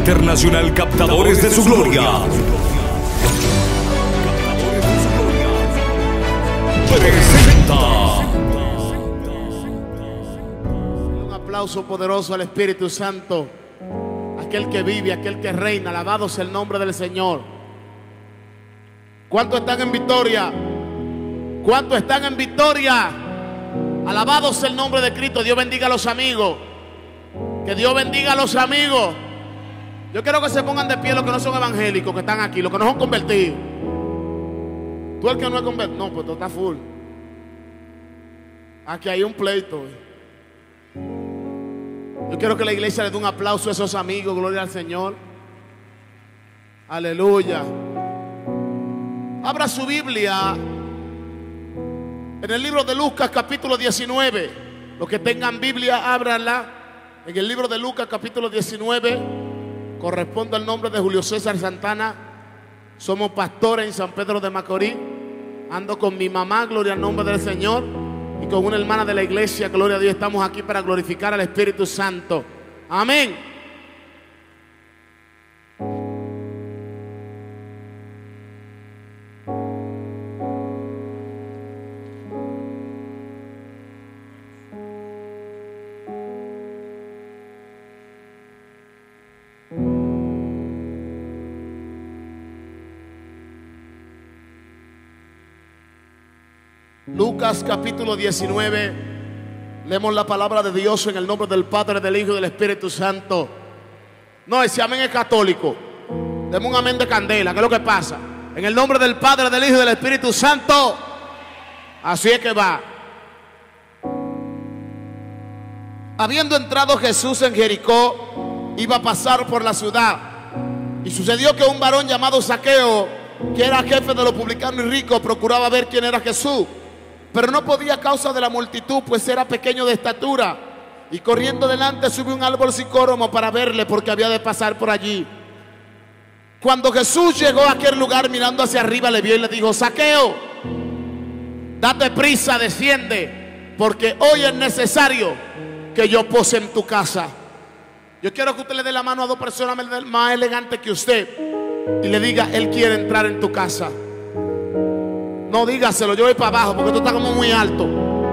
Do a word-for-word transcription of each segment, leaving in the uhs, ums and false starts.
Internacional Captadores de su Gloria presenta. Un aplauso poderoso al Espíritu Santo, aquel que vive, aquel que reina. Alabado sea el nombre del Señor. ¿Cuántos están en victoria? ¿Cuántos están en victoria? Alabado sea el nombre de Cristo. Dios bendiga a los amigos. Que Dios bendiga a los amigos. Yo quiero que se pongan de pie los que no son evangélicos, que están aquí, los que no son convertidos. Tú el que no es convertido, no, pues tú estás full. Aquí hay un pleito. Yo quiero que la iglesia le dé un aplauso a esos amigos. Gloria al Señor. Aleluya. Abra su Biblia en el libro de Lucas capítulo diecinueve. Los que tengan Biblia, ábranla. En el libro de Lucas capítulo diecinueve. Corresponde al nombre de Julio César Santana. Somos pastores en San Pedro de Macorís. Ando con mi mamá, gloria al nombre del Señor, y con una hermana de la iglesia, gloria a Dios. Estamos aquí para glorificar al Espíritu Santo. Amén. Lucas capítulo diecinueve. Leemos la palabra de Dios en el nombre del Padre, del Hijo y del Espíritu Santo. No, ese amén es católico. Demos un amén de candela. ¿Qué es lo que pasa? En el nombre del Padre, del Hijo y del Espíritu Santo. Así es que va. Habiendo entrado Jesús en Jericó, iba a pasar por la ciudad. Y sucedió que un varón llamado Zaqueo, que era jefe de los publicanos y ricos, procuraba ver quién era Jesús, pero no podía a causa de la multitud, pues era pequeño de estatura. Y corriendo delante subió un árbol sicómomo para verle, porque había de pasar por allí. Cuando Jesús llegó a aquel lugar, mirando hacia arriba, le vio y le dijo: Zaqueo, date prisa, desciende, porque hoy es necesario que yo pose en tu casa. Yo quiero que usted le dé la mano a dos personas más elegantes que usted y le diga: él quiere entrar en tu casa. No, dígaselo, yo voy para abajo porque tú estás como muy alto.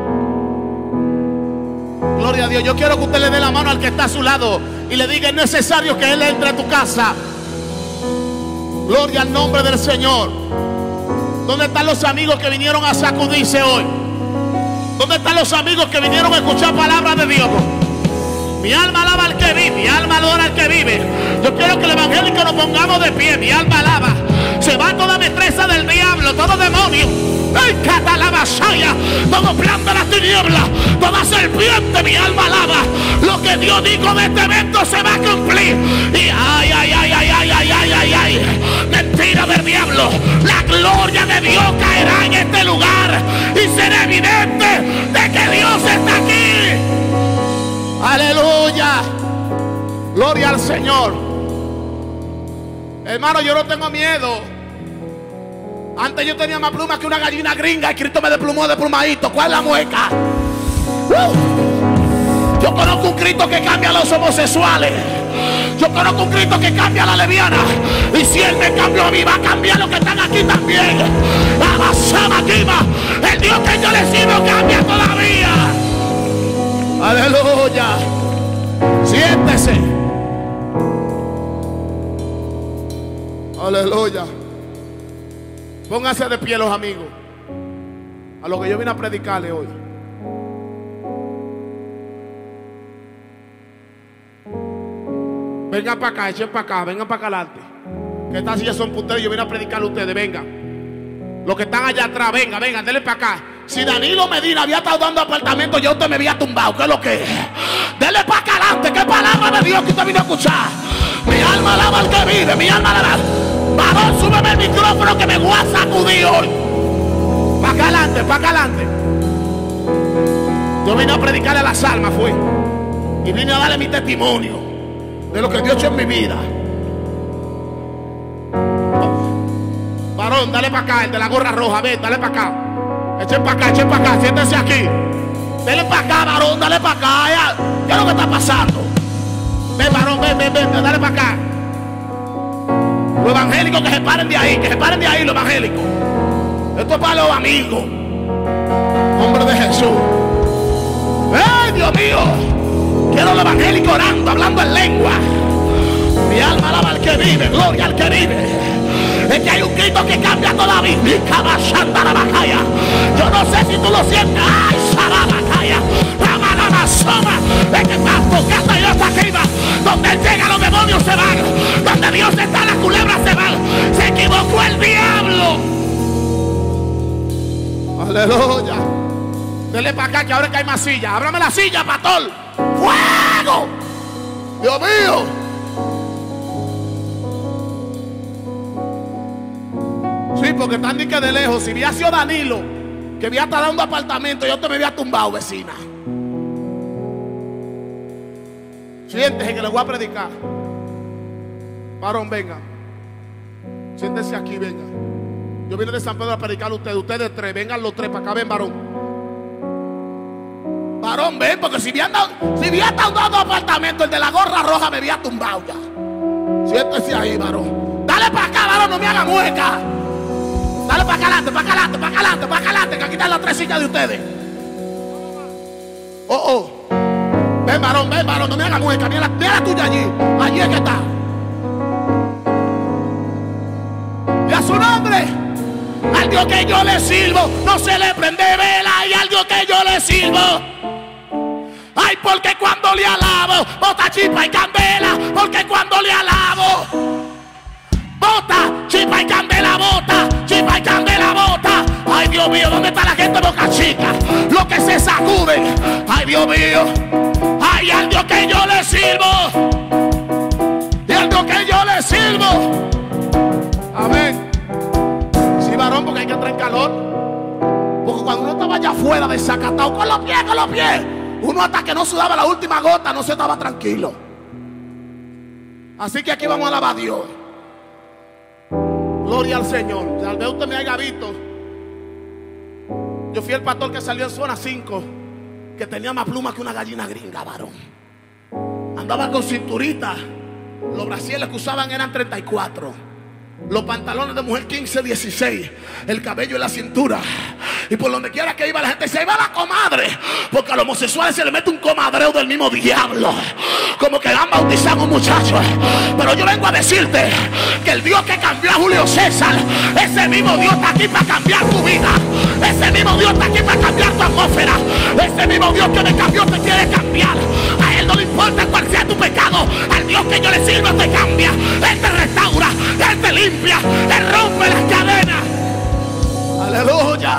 Gloria a Dios. Yo quiero que usted le dé la mano al que está a su lado y le diga: es necesario que él entre a tu casa. Gloria al nombre del Señor. ¿Dónde están los amigos que vinieron a sacudirse hoy? ¿Dónde están los amigos que vinieron a escuchar palabra de Dios? Mi alma alaba al que vive, mi alma adora al que vive. Yo quiero que el evangélico nos pongamos de pie. Mi alma alaba. Se va toda mestresa del diablo, todo demonio, ¡ay, catalabasaya! Todo plan de las tinieblas, toda serpiente. Mi alma alaba. Lo que Dios dijo de este evento se va a cumplir. Y ay, ay, ay, ay, ay, ay, ay, ay, ay. Mentira del diablo. La gloria de Dios caerá en este lugar y será evidente de que Dios está aquí. Aleluya. Gloria al Señor. Hermano, yo no tengo miedo. Antes yo tenía más plumas que una gallina gringa y Cristo me desplumó de plumadito. ¿Cuál es la mueca? Uh. Yo conozco un Cristo que cambia a los homosexuales. Yo conozco un Cristo que cambia a la lesbiana. Y si Él me cambió a mí, va a cambiar los que están aquí también. El Dios que yo le sirvo cambia todavía. Aleluya. Siéntese. Aleluya. Pónganse de pie los amigos, a lo que yo vine a predicarle hoy. Vengan para acá, echen para acá, vengan para acá adelante. Que estas sillas son puteros, yo vine a predicarle a ustedes, vengan. Los que están allá atrás, vengan, vengan, denle para acá. Si Danilo Medina había estado dando apartamento, yo usted me había tumbado. ¿Qué es lo que es? Denle para acá adelante. ¿Qué palabra de Dios que usted vino a escuchar? Mi alma alaba al que vive, mi alma alaba. Varón, súbeme el micrófono que me voy a sacudir hoy. Para acá adelante, para acá adelante. Yo vine a predicarle a las almas, fui. Y vine a darle mi testimonio de lo que Dios ha hecho en mi vida. Varón, dale para acá, el de la gorra roja, ven, dale para acá. Echen para acá, echen para acá, siéntense aquí. Dale para acá, varón, dale para acá. Ya, ¿qué es lo que está pasando? Ven, varón, ven, ven, ven, dale para acá. Los evangélicos que se paren de ahí, que se paren de ahí los evangélicos. Esto es para los amigos. Nombre de Jesús. ¡Ay, Dios mío! Quiero los evangélicos orando, hablando en lengua. Mi alma alaba al que vive, gloria al que vive. Es que hay un grito que cambia toda la vida. Yo no sé si tú lo sientes. ¡Ay, Sarabacaya! Ramanamazoma. Es que más tu casa y hasta arriba. Donde él llega, los demonios se van. Donde Dios está, las culebras se van. Se equivocó el diablo. Aleluya. Dele para acá que ahora que hay más sillas. Ábrame la silla, pastor. ¡Fuego! Dios mío. Sí, porque están ni que de lejos. Si hubiera sido Danilo, que había estado dando apartamento, yo te me había tumbado, vecina. Siéntese que le voy a predicar. Varón, venga. Siéntese aquí, venga. Yo vine de San Pedro a predicar a ustedes. Ustedes tres, vengan los tres para acá, ven, varón. Varón, ven, porque si había dado, si había estado dando apartamento, el de la gorra roja me había tumbado ya. Siéntese ahí, varón. Dale para acá, varón, no me haga mueca. Dale para acá adelante, para acá adelante, para acá adelante, para acá adelante, que aquí están las tres sillas de ustedes. Oh, oh. Ven, varón, ven, varón, no me hagas mueca. Mira, mira la tuya allí. Allí es que está. Y a su nombre, al Dios que yo le sirvo, no se le prende vela. Y al Dios que yo le sirvo, ay, porque cuando le alabo, bota chispa y candela. Porque cuando le alabo, bota chispa y candela, bota chispa y candela, bota. Ay, Dios mío, ¿dónde está la gente boca chica? Los que se sacuden. Ay, Dios mío. Ay, al Dios que yo le sirvo. Y al Dios que yo le sirvo. Amén. Sí, varón, porque hay que entrar en calor. Porque cuando uno estaba allá afuera desacatado, con los pies, con los pies, uno hasta que no sudaba la última gota no se estaba tranquilo. Así que aquí vamos a alabar a Dios. Gloria al Señor. Tal vez usted me haya visto. Yo fui el pastor que salió en zona cinco, que tenía más plumas que una gallina gringa, varón. Andaba con cinturita. Los brasieles que usaban eran treinta y cuatro. Los pantalones de mujer quince, dieciséis. El cabello en la cintura. Y por donde quiera que iba la gente se iba la comadre. Porque a los homosexuales se le mete un comadreo del mismo diablo. Como que han bautizado a un muchacho. Pero yo vengo a decirte que el Dios que cambió a Julio César, ese mismo Dios está aquí para cambiar tu vida. Ese mismo Dios está aquí para cambiar tu atmósfera. Ese mismo Dios que me cambió te quiere cambiar. A Él no le importa cuál sea tu pecado. Al Dios que yo le sirvo te cambia. Él te restaura. Él te limpia. Él rompe las cadenas. Aleluya.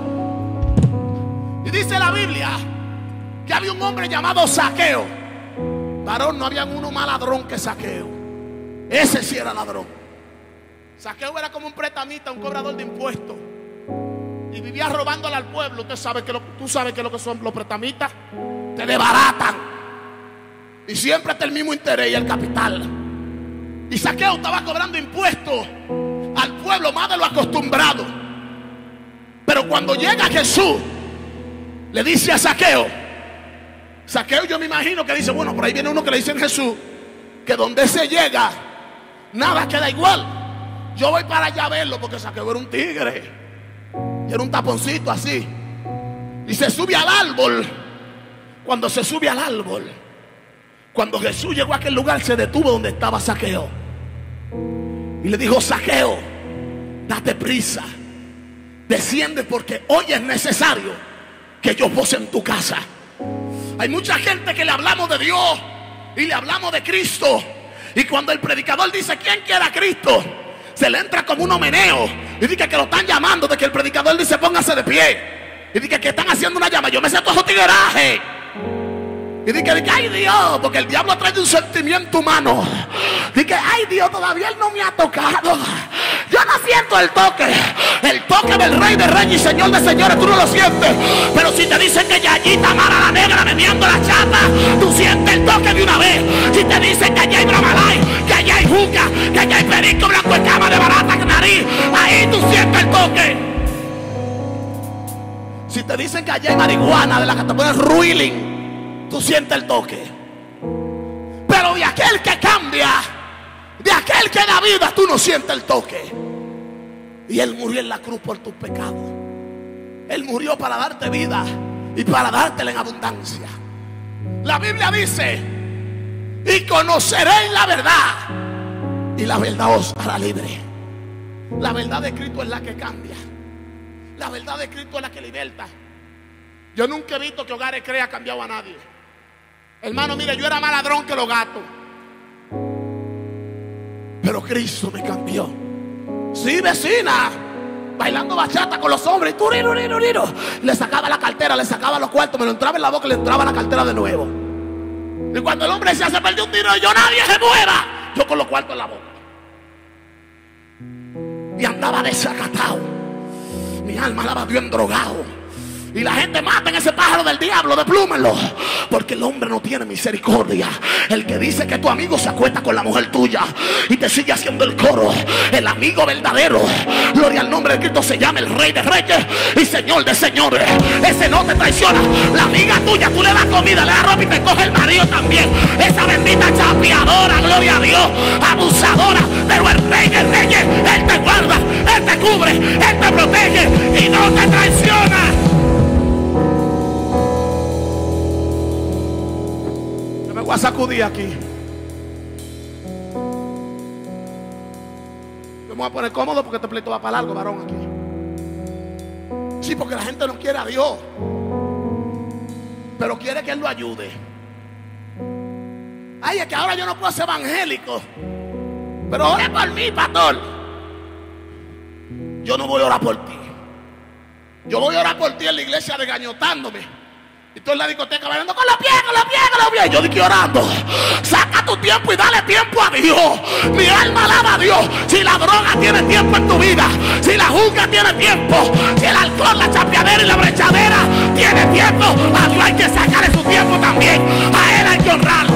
Y dice la Biblia que había un hombre llamado Zaqueo. Varón, no había uno más ladrón que Zaqueo. Ese sí era ladrón. Zaqueo era como un pretamita, un cobrador de impuestos. Y vivía robándole al pueblo. Usted sabe que lo, tú sabes que lo que son los pretamitas. Te desbaratan. Y siempre está el mismo interés y el capital. Y Zaqueo estaba cobrando impuestos al pueblo más de lo acostumbrado. Pero cuando llega Jesús, le dice a Zaqueo, Zaqueo yo me imagino que dice, bueno, por ahí viene uno que le dice a Jesús, que donde se llega, nada queda igual. Yo voy para allá a verlo, porque Zaqueo era un tigre. Y era un taponcito así. Y se sube al árbol. Cuando se sube al árbol, cuando Jesús llegó a aquel lugar, se detuvo donde estaba Zaqueo. Y le dijo, Zaqueo, date prisa. Desciende porque hoy es necesario que yo pose en tu casa. Hay mucha gente que le hablamos de Dios y le hablamos de Cristo. Y cuando el predicador dice, ¿quién quiere a Cristo?, se le entra como un homeneo. Y dice que lo están llamando, de que el predicador dice, póngase de pie. Y dice que están haciendo una llama. Yo me siento esos tiguerajes. Y dice, que, ay Dios, porque el diablo trae un sentimiento humano. Dice, ay Dios, todavía él no me ha tocado. Yo no siento el toque. El toque del Rey de Reyes y Señor de Señores, tú no lo sientes. Pero si te dicen que Yayita Mara la negra meneando la chata, tú sientes el toque de una vez. Si te dicen que allá hay Bramalay, que allá hay juca, que allá hay perico blanco en cama de barata nariz, ahí tú sientes el toque. Si te dicen que allá hay marihuana de la que te pones ruiling, tú sientes el toque. Pero de aquel que cambia, de aquel que da vida, tú no sientes el toque. Y Él murió en la cruz por tus pecados. Él murió para darte vida y para dártela en abundancia. La Biblia dice: y conoceréis la verdad, y la verdad os hará libre. La verdad de Cristo es la que cambia. La verdad de Cristo es la que liberta. Yo nunca he visto que Hogares Crea ha cambiado a nadie. Hermano, mire, yo era más ladrón que los gatos, pero Cristo me cambió. Sí, vecina, bailando bachata con los hombres, turiro, turiro, turiro. Le sacaba la cartera, le sacaba los cuartos, me lo entraba en la boca y le entraba la cartera de nuevo. Y cuando el hombre decía: se perdió un tiro, yo, nadie se mueva, yo con los cuartos en la boca. Y andaba desacatado. Mi alma la batió endrogado. Y la gente: maten ese pájaro del diablo, deplúmenlo. Porque el hombre no tiene misericordia. El que dice que tu amigo se acuesta con la mujer tuya y te sigue haciendo el coro, el amigo verdadero, gloria al nombre de Cristo, se llama el Rey de Reyes y Señor de Señores. Ese no te traiciona. La amiga tuya, tú le das comida, le das ropa y te coge el marido también. Esa bendita chapeadora, gloria a Dios, abusadora. Pero el Rey de Reyes, Él te guarda, Él te cubre, Él te protege y no te traiciona. Me voy a sacudir aquí. Yo me voy a poner cómodo porque este pleito va para largo, varón, aquí. Sí, porque la gente no quiere a Dios, pero quiere que Él lo ayude. Ay, es que ahora yo no puedo ser evangélico, pero ora por mí, pastor. Yo no voy a orar por ti. Yo voy a orar por ti en la iglesia regañotándome. Y tú en la discoteca bailando con los pies, con los pies, con los pies. Yo dije orando. Saca tu tiempo y dale tiempo a Dios. Mi alma alaba a Dios. Si la droga tiene tiempo en tu vida, si la juca tiene tiempo, si el alcohol, la chapeadera y la brechadera tiene tiempo, a Dios hay que sacarle su tiempo también. A Él hay que honrarlo.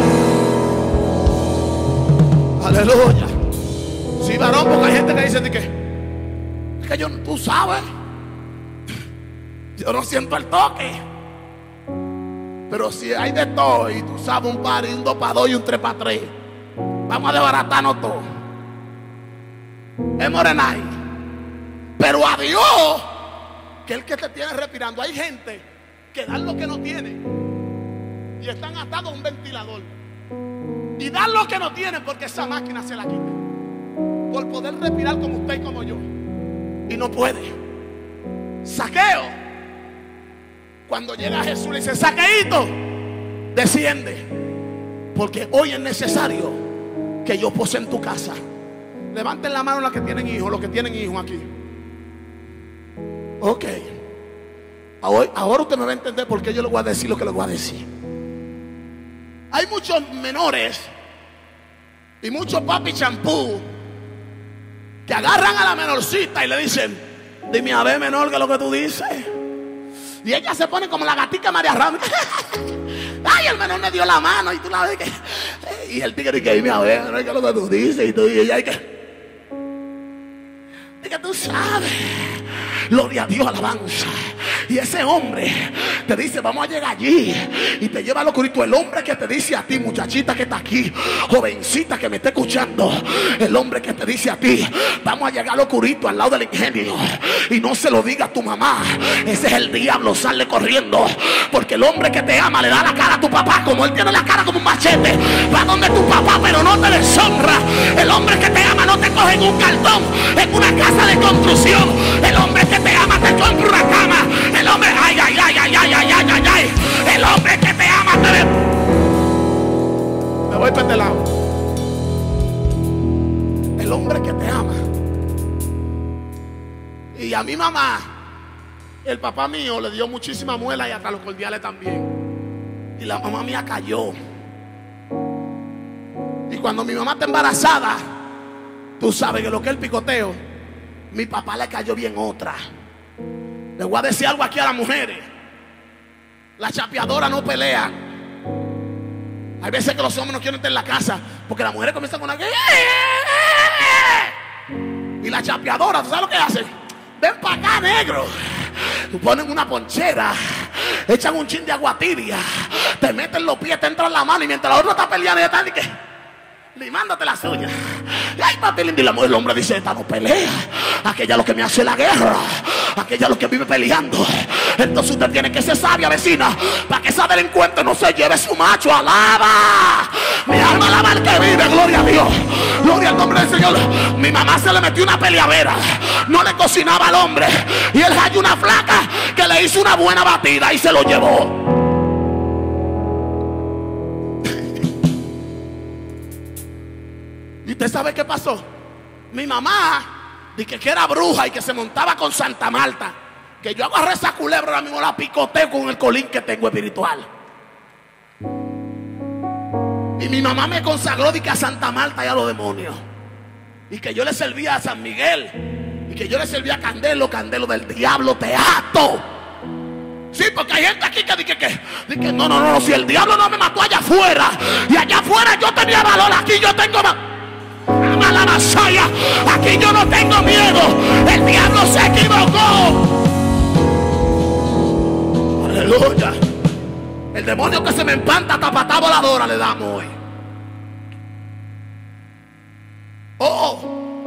Aleluya. Sí, varón, porque hay gente que dice que es que yo, tú sabes, yo no siento el toque. Pero si hay de todo y tú sabes, un par y un dos para dos y un tres para tres, vamos a desbaratarnos todo. Es morenay. Pero a Dios, que es el que te tiene respirando. Hay gente que dan lo que no tienen y están atados a un ventilador. Y dan lo que no tienen porque esa máquina se la quita, por poder respirar como usted y como yo. Y no puede. Saqueo, cuando llega Jesús, le dice: Saqueíto, desciende, porque hoy es necesario que yo pose en tu casa. Levanten la mano los que tienen hijos, los que tienen hijos aquí. Ok. Ahora, ahora usted me va a entender por qué yo le voy a decir lo que le voy a decir. Hay muchos menores y muchos papi champú que agarran a la menorcita y le dicen: dime a ver, menor, que es lo que tú dices. Y ella se pone como la gatica María Ramos. Ay, el menor me dio la mano y tú la ves que... Y el tigre dice: dime a ver, menor, que es lo que tú dices. Y, tú, y ella hay que... Es que tú sabes. Gloria a Dios, alabanza. Y ese hombre te dice: vamos a llegar allí. Y te lleva al oscurito. El hombre que te dice a ti, muchachita que está aquí, jovencita que me está escuchando, el hombre que te dice a ti: vamos a llegar al oscurito, al lado del ingenio. Y no se lo diga a tu mamá. Ese es el diablo, sale corriendo. Porque el hombre que te ama le da la cara a tu papá, como él tiene la cara como un machete. Va donde tu papá, pero no te deshonra. El hombre que te ama no te coge en un cartón, en una casa de construcción. El hombre que te ama te compra una cama. El hombre, ay, ay, ay, ay, ay, ay, ay, ay, ay. El hombre que te ama te... Me voy para este lado. El hombre que te ama. Y a mi mamá, el papá mío le dio muchísima muela y hasta los cordiales también. Y la mamá mía cayó. Y cuando mi mamá está embarazada, tú sabes que lo que es el picoteo, mi papá le cayó bien otra. Le voy a decir algo aquí a las mujeres: las chapeadoras no pelean. Hay veces que los hombres no quieren estar en la casa porque las mujeres comienzan con una... Y las chapeadoras, ¿tú sabes lo que hacen? Ven para acá, negro. Ponen una ponchera, echan un chin de agua tibia, te meten los pies, te entran la mano, y mientras la otra está peleando, ya está que limándote las uñas. Ay, papi lindo. Y la mujer, el hombre dice, esta no pelea. Aquella es lo que me hace la guerra. Aquella es lo que vive peleando. Entonces usted tiene que ser sabia, vecina, para que esa delincuente no se lleve su macho. Alaba. Mi alma alaba al que vive, gloria a Dios. Gloria al nombre del Señor. Mi mamá se le metió una peleavera. No le cocinaba al hombre. Y él halló una flaca que le hizo una buena batida y se lo llevó. ¿Y usted sabe qué pasó? Mi mamá, dije que era bruja y que se montaba con Santa Marta. Que yo agarré esa culebra, ahora mismo la picoteo con el colín que tengo espiritual. Y mi mamá me consagró de que a Santa Marta y a los demonios. Y que yo le servía a San Miguel. Y que yo le servía a Candelo, Candelo del diablo, te ato. Sí, porque hay gente aquí que dice que, que, que no, no, no, si el diablo no me mató allá afuera. Y allá afuera yo tenía valor, aquí yo tengo más. La vasalla, aquí yo no tengo miedo. El diablo se equivocó. Aleluya. El demonio que se me empanta, tapatá voladora le damos hoy. Oh,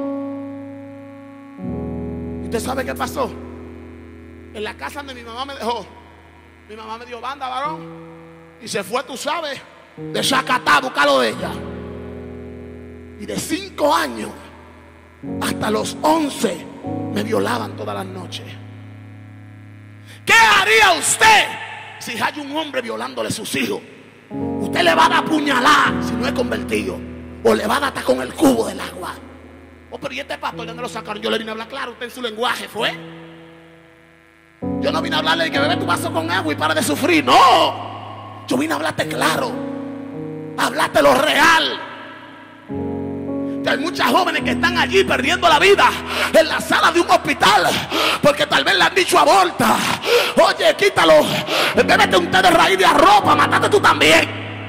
¿usted sabe qué pasó? En la casa donde mi mamá me dejó, mi mamá me dio banda, varón, y se fue, tú sabes, de Zacatá a buscarlo de ella. Y de cinco años hasta los once me violaban todas las noches. ¿Qué haría usted si hay un hombre violándole a sus hijos? Usted le va a dar puñalar si no es convertido, o le va a dar hasta con el cubo del agua. Oh, pero ¿y este pastor ya no lo sacaron? Yo le vine a hablar claro, usted en su lenguaje fue. Yo no vine a hablarle de que bebe tu vaso con agua y para de sufrir. No, yo vine a hablarte claro, a hablarte lo real. Que hay muchas jóvenes que están allí perdiendo la vida en la sala de un hospital porque tal vez le han dicho aborta. Oye, quítalo, bébete un té de raíz de arropa, mátate tú también.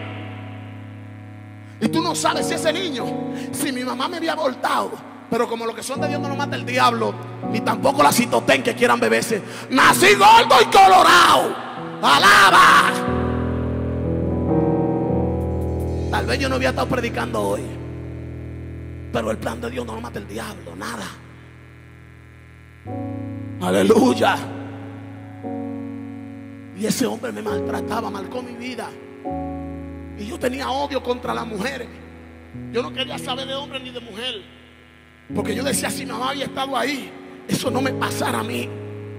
Y tú no sabes si ese niño, si mi mamá me había abortado, pero como los que son de Dios no lo mata el diablo, ni tampoco la citotén que quieran beberse. Nací gordo y colorado. Alaba. Tal vez yo no había estado predicando hoy, pero el plan de Dios no lo mata el diablo, nada. Aleluya. Y ese hombre me maltrataba, marcó mi vida. Y yo tenía odio contra las mujeres. Yo no quería saber de hombre ni de mujer, porque yo decía, si mi mamá había estado ahí, eso no me pasara a mí.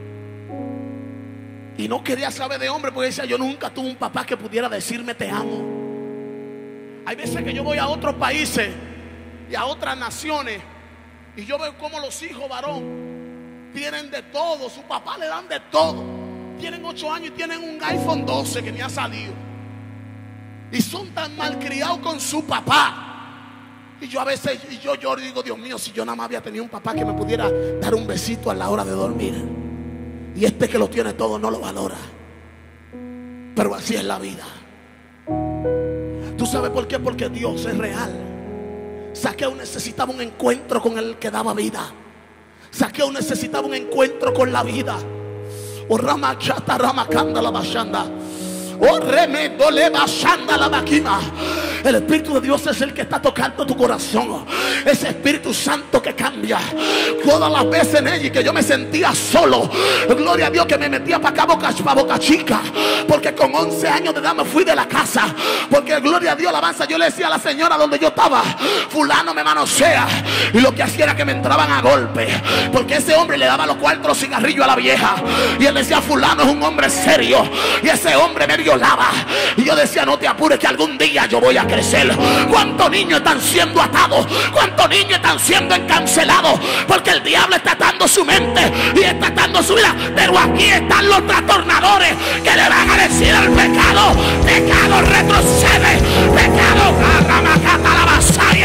Y no quería saber de hombre, porque decía, yo nunca tuve un papá que pudiera decirme te amo. Hay veces que yo voy a otros países y a otras naciones y yo veo como los hijos varón tienen de todo, su papá le dan de todo. Tienen ocho años y tienen un iPhone doce que ni ha salido, y son tan malcriados con su papá. Y yo a veces, y yo lloro y digo, Dios mío, si yo nada más había tenido un papá que me pudiera dar un besito a la hora de dormir. Y este que lo tiene todo no lo valora. Pero así es la vida. ¿Tú sabes por qué? Porque Dios es real. Saqueo necesitaba un encuentro con el que daba vida. Saqueo necesitaba un encuentro con la vida. O rama chata rama canda la bashanda. Oh, remedo le bashanda la maquina. El Espíritu de Dios es el que está tocando tu corazón. Ese Espíritu Santo que cambia. Todas las veces en ella y que yo me sentía solo, gloria a Dios, que me metía para acá boca, para Boca Chica, porque con once años de edad me fui de la casa. Porque gloria a Dios, alabanza, yo le decía a la señora donde yo estaba, fulano me manosea. Y lo que hacía era que me entraban a golpe, porque ese hombre le daba los cuatro cigarrillos a la vieja. Y él decía, fulano es un hombre serio. Y ese hombre me violaba. Y yo decía, no te apures que algún día yo voy a crecer. ¿Cuántos niños están siendo atados? ¿Cuántos niños están siendo encarcelados? Porque el diablo está atando su mente y está atando su vida. Pero aquí están los trastornadores que le van a decir al pecado: pecado, retrocede. Pecado, arramacata la vasalla.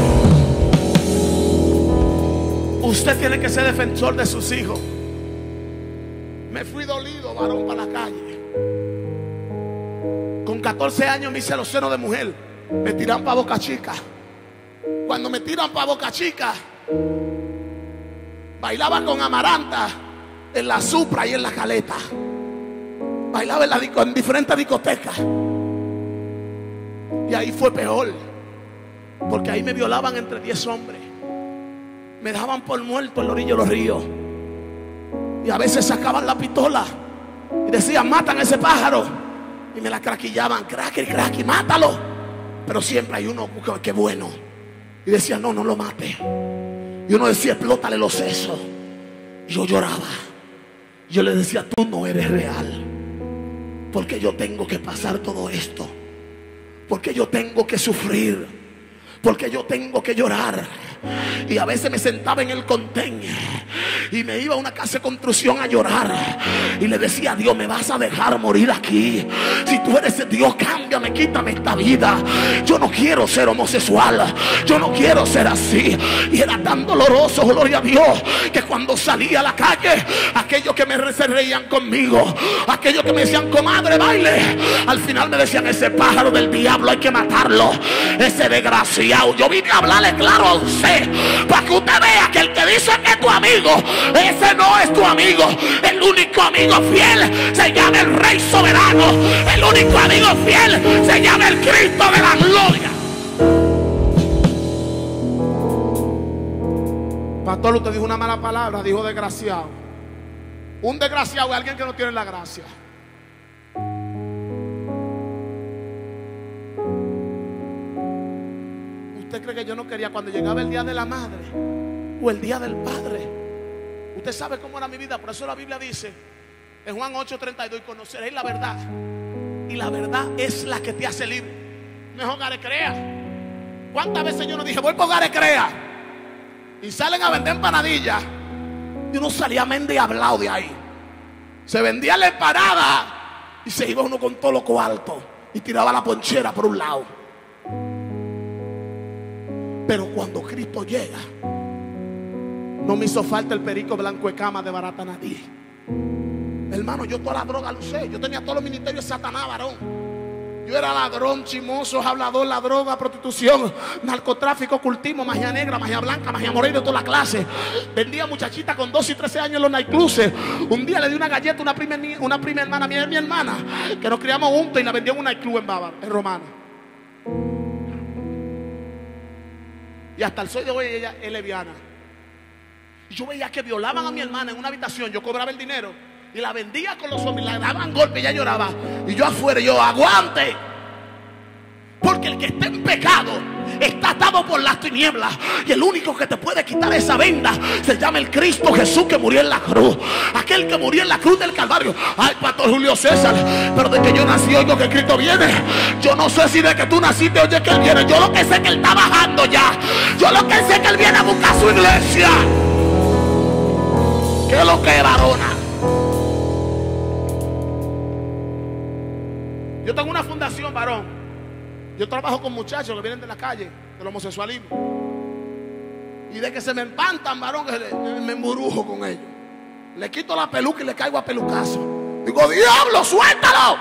Usted tiene que ser defensor de sus hijos. Me fui dolido, varón, para la calle. Con catorce años me hice los senos de mujer. Me tiran para Boca Chica. Cuando me tiran para Boca Chica, bailaba con Amaranta en la Supra y en la Caleta. Bailaba en, la disco, en diferentes discotecas. Y ahí fue peor, Porque ahí me violaban entre diez hombres. Me daban por muerto en la orilla de los ríos. Y a veces sacaban la pistola y decían: matan a ese pájaro. Y me la craquillaban: cracky, cracky, mátalo. Pero siempre hay uno que, que bueno. Y decía: no, no lo mate. Y uno decía: explótale los sesos. Y yo lloraba. Yo le decía: tú no eres real. Porque yo tengo que pasar todo esto. Porque yo tengo que sufrir. Porque yo tengo que llorar. Y a veces me sentaba en el contén y me iba a una casa de construcción a llorar. Y le decía: Dios, me vas a dejar morir aquí. Si tú eres Dios, cámbiame, quítame esta vida. Yo no quiero ser homosexual. Yo no quiero ser así. Y era tan doloroso, gloria a Dios, que cuando salía a la calle, aquellos que me se reían conmigo, aquellos que me decían: comadre, baile, al final me decían: ese pájaro del diablo hay que matarlo. Ese desgraciado. Yo vine a hablarle claro a usted, para que usted vea que el que dice que es tu amigo, ese no es tu amigo. El único amigo fiel se llama el Rey Soberano. El único amigo fiel se llama el Cristo de la gloria. Pastor, usted dijo una mala palabra, dijo desgraciado. Un desgraciado es alguien que no tiene la gracia. ¿Usted cree que yo no quería cuando llegaba el día de la madre o el día del padre? Usted sabe cómo era mi vida. Por eso la Biblia dice en Juan ocho treinta y dos: y conoceréis la verdad, y la verdad es la que te hace libre. Mejor Garecrea. ¿Cuántas veces yo no dije: voy por Garecrea? Y salen a vender empanadillas y uno salía mendiablado de ahí. Se vendía la empanada y se iba uno con todo lo cuarto y tiraba la ponchera por un lado. Pero cuando Cristo llega, no me hizo falta el perico blanco de cama de barata nadie. Hermano, yo toda la droga lo usé. Yo tenía todos los ministerios de Satanás, varón. Yo era ladrón, chimoso, hablador, la droga, prostitución, narcotráfico, ocultismo, magia negra, magia blanca, magia morena, de toda la clase. Vendía muchachitas con doce y trece años en los nightclubs. Un día le di una galleta a una prima, una prima hermana mía, mi hermana, que nos criamos juntos, y la vendía en un nightclub en Bávaro, en Romana. Y hasta el sol de hoy ella es lesbiana. Y yo veía que violaban a mi hermana en una habitación. Yo cobraba el dinero y la vendía con los hombres. La daban golpe y ella lloraba. Y yo afuera, yo: aguante. Porque el que está en pecado está atado por las tinieblas. Y el único que te puede quitar esa venda se llama el Cristo Jesús, que murió en la cruz. Aquel que murió en la cruz del Calvario. Ay, Pastor Julio César, pero de que yo nací oigo que Cristo viene. Yo no sé si de que tú naciste oye que Él viene. Yo lo que sé es que Él está bajando ya. Yo lo que sé es que Él viene a buscar su iglesia. ¿Qué es lo que es, varona? Yo tengo una fundación, varón. Yo trabajo con muchachos que vienen de la calle, del homosexualismo. Y de que se me empantan, varón, que me, me embrujo con ellos. Le quito la peluca y le caigo a pelucazo. Digo: diablo, suéltalo.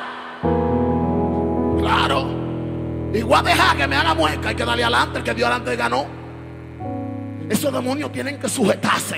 Claro. Igual dejar que me haga mueca. Hay que darle adelante. El que dio adelante ganó. Esos demonios tienen que sujetarse.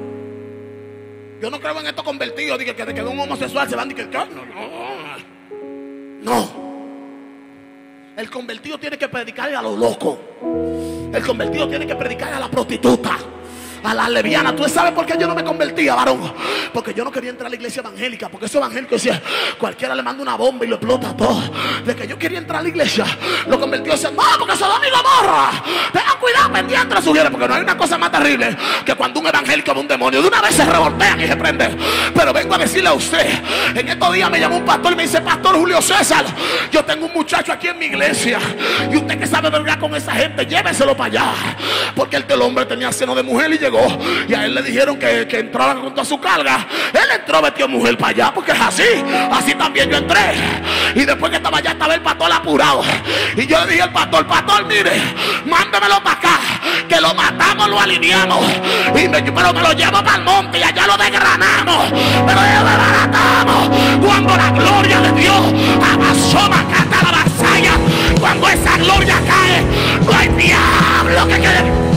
Yo no creo en estos convertidos. Digo que de que un homosexual se van y que no, no. No. El convertido tiene que predicarle a los locos. El convertido tiene que predicarle a la prostituta, a la lesbiana. ¿Tú sabes por qué yo no me convertía, varón? Porque yo no quería entrar a la iglesia evangélica. Porque ese evangélico decía: cualquiera le manda una bomba y lo explota todo. De que yo quería entrar a la iglesia, lo convertido decía: no, porque Sodoma y Gomorra. Tengan cuidado, pendiente de su vida. Porque no hay una cosa más terrible que cuando un evangélico ve un demonio, de una vez se revoltean y se prenden. Pero vengo a decirle a usted, en estos días me llamó un pastor y me dice: Pastor Julio César, yo tengo un muchacho aquí en mi iglesia, y usted que sabe vergar con esa gente, lléveselo para allá. Porque el del hombre tenía seno de mujer y llegó. Y a él le dijeron que, que entrara junto a su carga. Él entró vestido de mujer para allá, porque es así. Así también yo entré. Y después que estaba allá, estaba el pastor apurado. Y yo le dije al pastor: Pastor, mire, mándemelo para acá, que lo matamos, lo alineamos. Y me, pero me lo llevo para el monte y allá lo desgranamos. Pero ya lo desbaratamos. Cuando la gloria de Dios abasoma, canta la vasalla. Cuando esa gloria cae, no hay diablo que quede.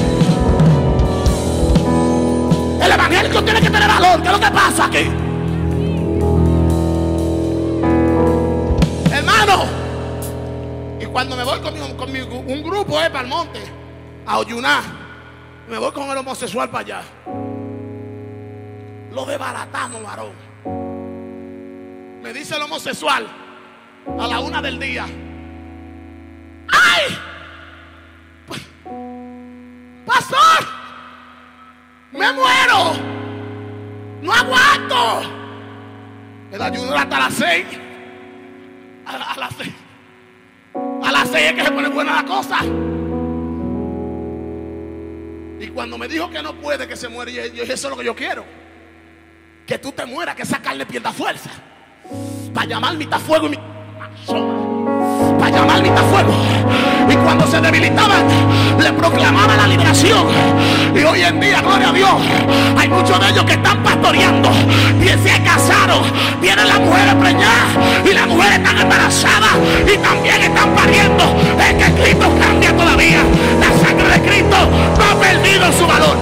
El evangélico tiene que tener valor. ¿Qué es lo que pasa aquí? Hermano, y cuando me voy con, mi, con mi, un grupo eh, para el monte a Oyuná, me voy con el homosexual para allá, lo desbaratamos, varón. Me dice el homosexual a la una del día: ¡ay! ¡Pastor! ¡Me muero! ¡No aguanto! El ayuno era hasta las seis. A, a las seis. A las seis es que se pone buena la cosa. Y cuando me dijo que no puede, que se muere, yo dije: eso es lo que yo quiero. Que tú te mueras, que esa carne pierda fuerza. Para llamar mitad fuego y mitad para llamar mitad fuego. Y cuando se debilitaban, le proclamaban la liberación. Y hoy en día, gloria a Dios, hay muchos de ellos que están pastoreando, se casaron, vienen las mujeres preñadas y las mujeres están embarazadas y también están pariendo. Es que Cristo cambia todavía. La sangre de Cristo no ha perdido su valor.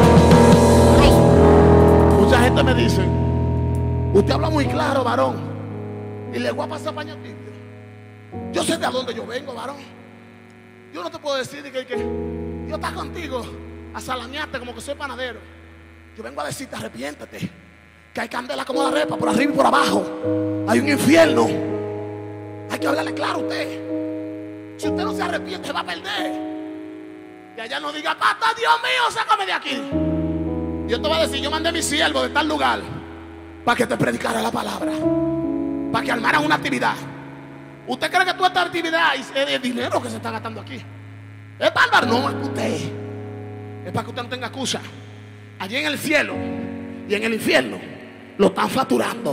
Pero mucha gente me dice: usted habla muy claro, varón, y le voy a pasar paño tibio. Yo sé de a dónde yo vengo, varón. Yo no te puedo decir que, que Dios está contigo a salamearte como que soy panadero. Yo vengo a decirte: arrepiéntete, que hay candela como la repa, por arriba y por abajo. Hay un infierno. Hay que hablarle claro a usted. Si usted no se arrepiente, se va a perder. Y allá no diga: pastor, Dios mío, sácame de aquí. Dios te va a decir: yo mandé a mi siervo de tal lugar para que te predicara la palabra, para que armaran una actividad. ¿Usted cree que toda esta actividad es el dinero que se está gastando aquí? Es bárbaro. No, es para usted. Es para que usted no tenga excusa. Allí en el cielo y en el infierno lo están facturando.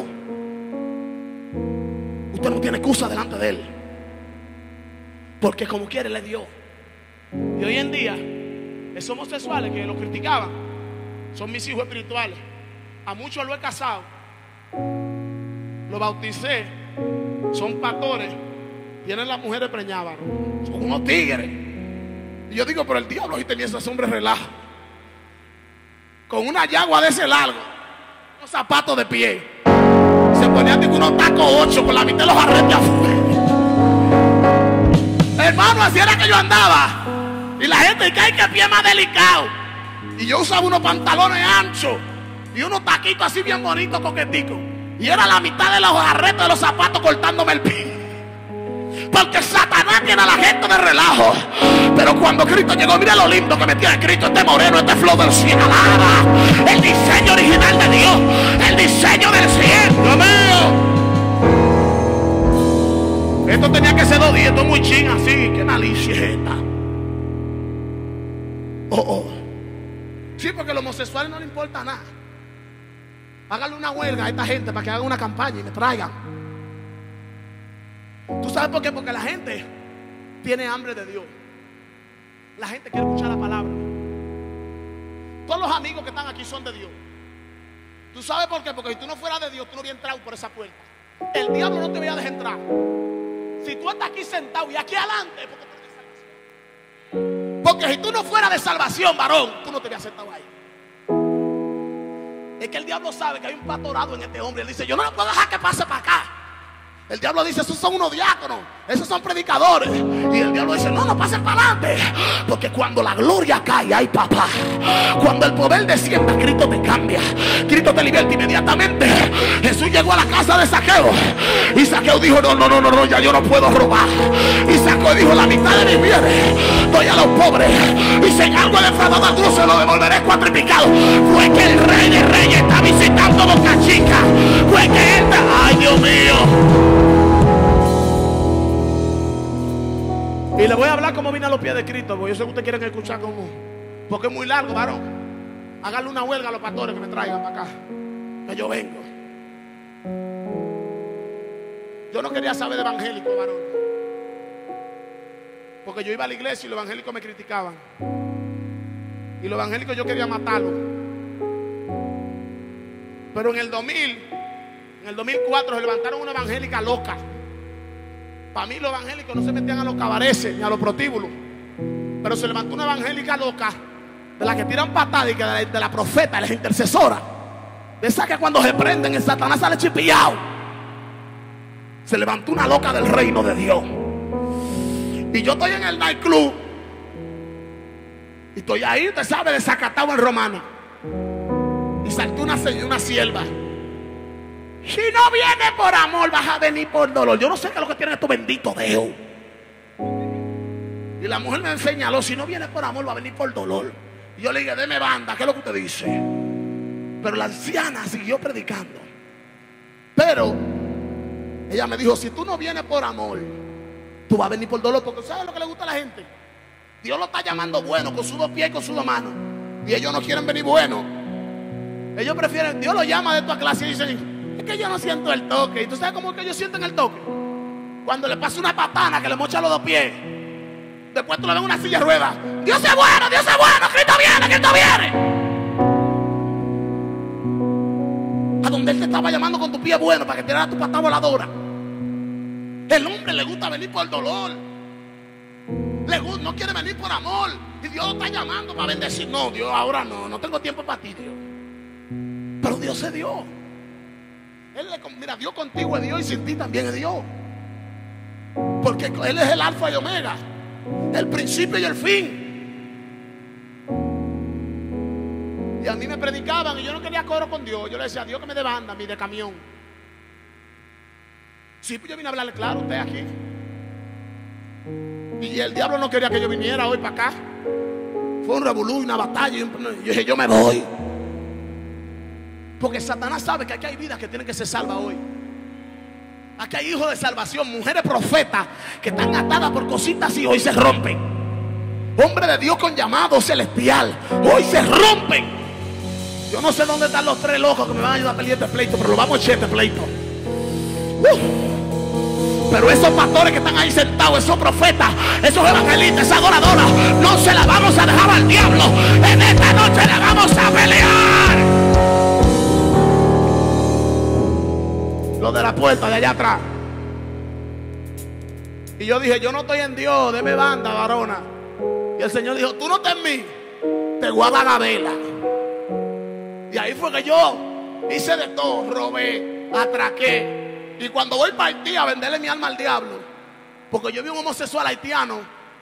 Usted no tiene excusa delante de él, porque como quiere le dio. Y hoy en día esos homosexuales que lo criticaban son mis hijos espirituales. A muchos lo he casado, lo bauticé, son pastores, tienen las mujeres preñadas, son unos tigres. Y yo digo: pero el diablo hoy tenía esos hombres relajo, con una yagua de ese largo, unos zapatos de pie, se ponían con unos tacos ocho con la mitad de los arretes afuera. Hermano, así era que yo andaba. Y la gente dice: ay, que pie más delicado. Y yo usaba unos pantalones anchos y unos taquitos así bien bonitos, coqueticos. Y era la mitad de los arretes de los zapatos cortándome el pie. Porque Satanás tiene a la gente de relajo. Pero cuando Cristo llegó, mira lo lindo que me tiene Cristo. Este moreno, este flow del cielo. Alaba el diseño original de Dios, el diseño del cielo. Dios mío. Esto tenía que ser dos días. Esto es muy ching así. Qué malicia es esta. Oh, oh. Sí, porque a los homosexuales no le importa nada. Háganle una huelga a esta gente para que hagan una campaña y me traigan. ¿Tú sabes por qué? Porque la gente tiene hambre de Dios. La gente quiere escuchar la palabra. Todos los amigos que están aquí son de Dios. ¿Tú sabes por qué? Porque si tú no fueras de Dios, tú no hubieras entrado por esa puerta. El diablo no te voy a dejar entrar. Si tú estás aquí sentado y aquí adelante, es porque tú eres de salvación. Porque si tú no fueras de salvación, varón, tú no te hubieras sentado ahí. Es que el diablo sabe que hay un pastorado en este hombre. Él dice: yo no lo puedo dejar que pase para acá. El diablo dice: esos son unos diáconos, esos son predicadores. Y el diablo dice: no, no pasen para adelante. Porque cuando la gloria cae, ay papá, cuando el poder descienda, Cristo te cambia, Cristo te liberta inmediatamente. Jesús llegó a la casa de Saqueo y Saqueo dijo: no, no, no, no, no, ya yo no puedo robar. Y Saqueo dijo: la mitad de mis bienes doy a los pobres, y si en algo he defraudado a alguno, se lo devolveré cuatriplicado. Fue que el rey de reyes está visitando Boca Chica. Fue que él está... ay Dios mío. Y le voy a hablar como vine a los pies de Cristo, porque yo sé que ustedes quieren escuchar como, porque es muy largo, varón. Háganle una huelga a los pastores que me traigan para acá, que yo vengo. Yo no quería saber de evangélico, varón, porque yo iba a la iglesia y los evangélicos me criticaban. Y los evangélicos yo quería matarlos. Pero en el dos mil, en el dos mil cuatro se levantaron una evangélica loca. Para mí los evangélicos no se metían a los cabareces ni a los protíbulos, pero se levantó una evangélica loca, de la que tiran patadas y que de la, de la profeta, de la intercesora, de esa que cuando se prenden el Satanás sale chipillado. Se levantó una loca del reino de Dios Y yo estoy en el nightclub y estoy ahí, usted sabe, desacatado en Romana. Y saltó una, una sierva. Si no vienes por amor, vas a venir por dolor. Yo no sé qué es lo que tienen estos benditos dedos. Y la mujer me señaló, si no vienes por amor, va a venir por dolor. Y yo le dije, deme banda, ¿qué es lo que usted dice? Pero la anciana siguió predicando. Pero ella me dijo, si tú no vienes por amor, tú vas a venir por dolor. Porque ¿sabes lo que le gusta a la gente? Dios lo está llamando bueno con sus dos pies y con sus dos manos. Y ellos no quieren venir buenos. Ellos prefieren, Dios lo llama de esta clase y dicen, es que yo no siento el toque. ¿Y tú sabes cómo es que ellos sienten el toque? Cuando le pasa una patana que le mocha los dos pies. Después tú le ves una silla de ruedas. Dios es bueno, Dios es bueno, Cristo viene, Cristo viene. A donde Él te estaba llamando con tu pie bueno para que tirara tu patada voladora. El hombre le gusta venir por dolor. Le gusta, no quiere venir por amor. Y Dios lo está llamando para bendecir. No, Dios, ahora no, no tengo tiempo para ti, Dios. Pero Dios se dio. Él le, mira, Dios contigo es Dios y sin ti también es Dios. Porque Él es el alfa y omega, el principio y el fin. Y a mí me predicaban y yo no quería coro con Dios. Yo le decía a Dios que me dé banda, mi de camión. Sí, pues yo vine a hablarle claro, usted aquí. Y el diablo no quería que yo viniera hoy para acá. Fue un revolú, una batalla. Y yo dije, yo me voy. Porque Satanás sabe que aquí hay vidas que tienen que ser salvas hoy. Aquí hay hijos de salvación, mujeres profetas que están atadas por cositas y hoy se rompen. Hombres de Dios con llamado celestial, hoy se rompen. Yo no sé dónde están los tres locos que me van a ayudar a pelear este pleito, pero lo vamos a echar este pleito. Uh. Pero esos pastores que están ahí sentados, esos profetas, esos evangelistas, esas adoradoras, no se la vamos a dejar al diablo. En esta noche le vamos a pelear. Lo de la puerta de allá atrás. Y yo dije, yo no estoy en Dios, deme banda, varona. Y el Señor dijo, tú no estás en mí, te voy a dar la vela. Y ahí fue que yo hice de todo, robé, atraqué. Y cuando voy para Haití a venderle mi alma al diablo, porque yo vi un homosexual haitiano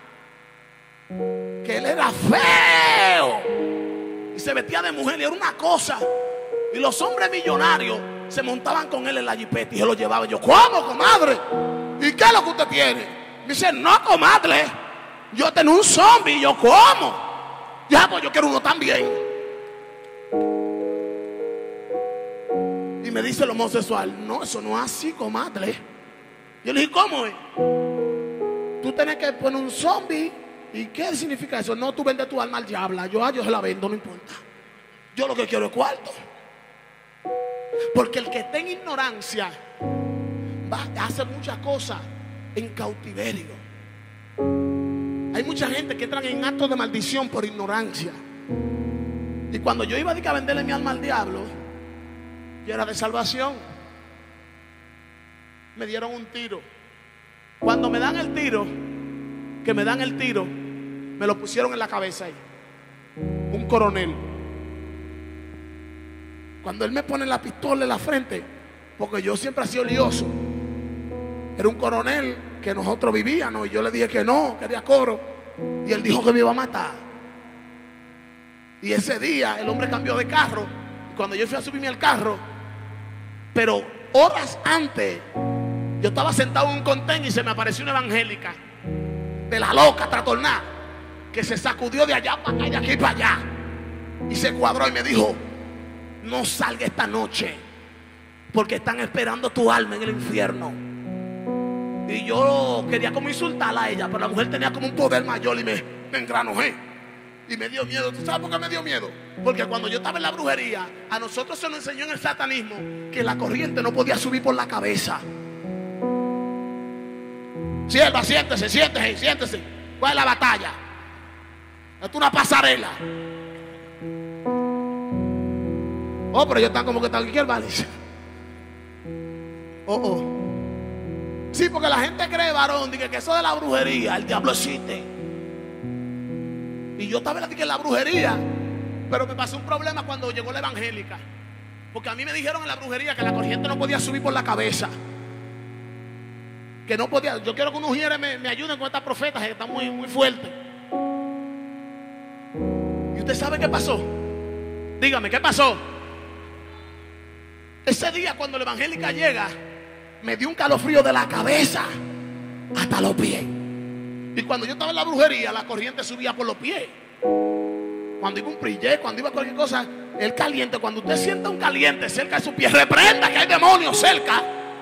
que él era feo y se vestía de mujer y era una cosa. Y los hombres millonarios se montaban con él en la jipeta y se lo llevaban. Yo, ¿cómo, comadre? ¿Y qué es lo que usted tiene? Me dice, no, comadre, yo tengo un zombie. Y yo, ¿cómo? Ya, pues yo quiero uno también. Y me dice el homosexual, no, eso no es así, comadre. Yo le dije, ¿cómo es? Tú tienes que poner un zombie. ¿Y qué significa eso? No, tú vendes tu alma al diablo. Yo, ah, yo se la vendo, no importa. Yo lo que quiero es cuarto. Porque el que está en ignorancia va a hacer muchas cosas en cautiverio. Hay mucha gente que entra en actos de maldición por ignorancia. Y cuando yo iba a venderle mi alma al diablo, yo era de salvación. Me dieron un tiro. Cuando me dan el tiro, que me dan el tiro, me lo pusieron en la cabeza ahí. Un coronel. Cuando él me pone la pistola en la frente, porque yo siempre he sido lioso, era un coronel que nosotros vivíamos y yo le dije que no, quería coro, y él dijo que me iba a matar. Y ese día el hombre cambió de carro. Cuando yo fui a subirme al carro, pero horas antes, yo estaba sentado en un contén y se me apareció una evangélica de la loca trastornada, que se sacudió de allá para acá y de aquí para allá y se cuadró y me dijo, no salga esta noche porque están esperando tu alma en el infierno. Y yo quería como insultarla a ella, pero la mujer tenía como un poder mayor y me, me engranojé y me dio miedo. ¿Tú sabes por qué me dio miedo? Porque cuando yo estaba en la brujería, a nosotros se nos enseñó en el satanismo que la corriente no podía subir por la cabeza. Sierva, siéntese, siéntese, siéntese. ¿Cuál es la batalla? Esto es una pasarela. Oh, pero ellos están como que están aquí, ¿vale? Oh, oh. Sí, porque la gente cree, varón, que eso de la brujería, el diablo existe. Y yo estaba en la brujería, pero me pasó un problema cuando llegó la evangélica. Porque a mí me dijeron en la brujería que la corriente no podía subir por la cabeza. que no podía. Yo quiero que unos ujieres me, me ayuden con estas profetas que están muy, muy fuertes. ¿Y usted sabe qué pasó? Dígame, ¿qué pasó? Ese día cuando la evangélica llega, me dio un calofrío de la cabeza hasta los pies. Y cuando yo estaba en la brujería, la corriente subía por los pies. Cuando iba un prillé, cuando iba cualquier cosa, el caliente, cuando usted sienta un caliente cerca de su pie, reprenda que hay demonios cerca.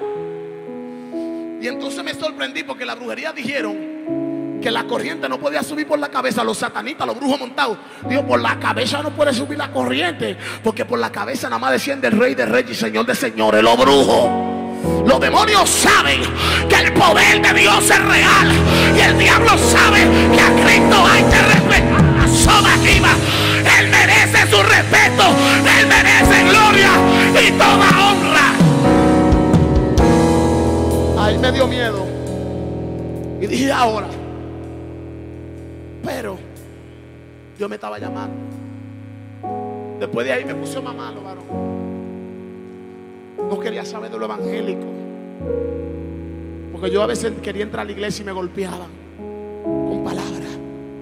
Y entonces me sorprendí porque la brujería dijeron que la corriente no podía subir por la cabeza. Los satanistas, los brujos montados, digo, por la cabeza no puede subir la corriente, porque por la cabeza nada más desciende el Rey de Reyes y Señor de Señores, los brujos. Los demonios saben que el poder de Dios es real, y el diablo sabe que a Cristo hay que respetar la soga viva. Él merece su respeto, Él merece gloria y toda honra. Ahí me dio miedo y dije ahora, pero Dios me estaba llamando. Después de ahí me puse más malo, varón. No quería saber de lo evangélico, porque yo a veces quería entrar a la iglesia y me golpeaban con palabras.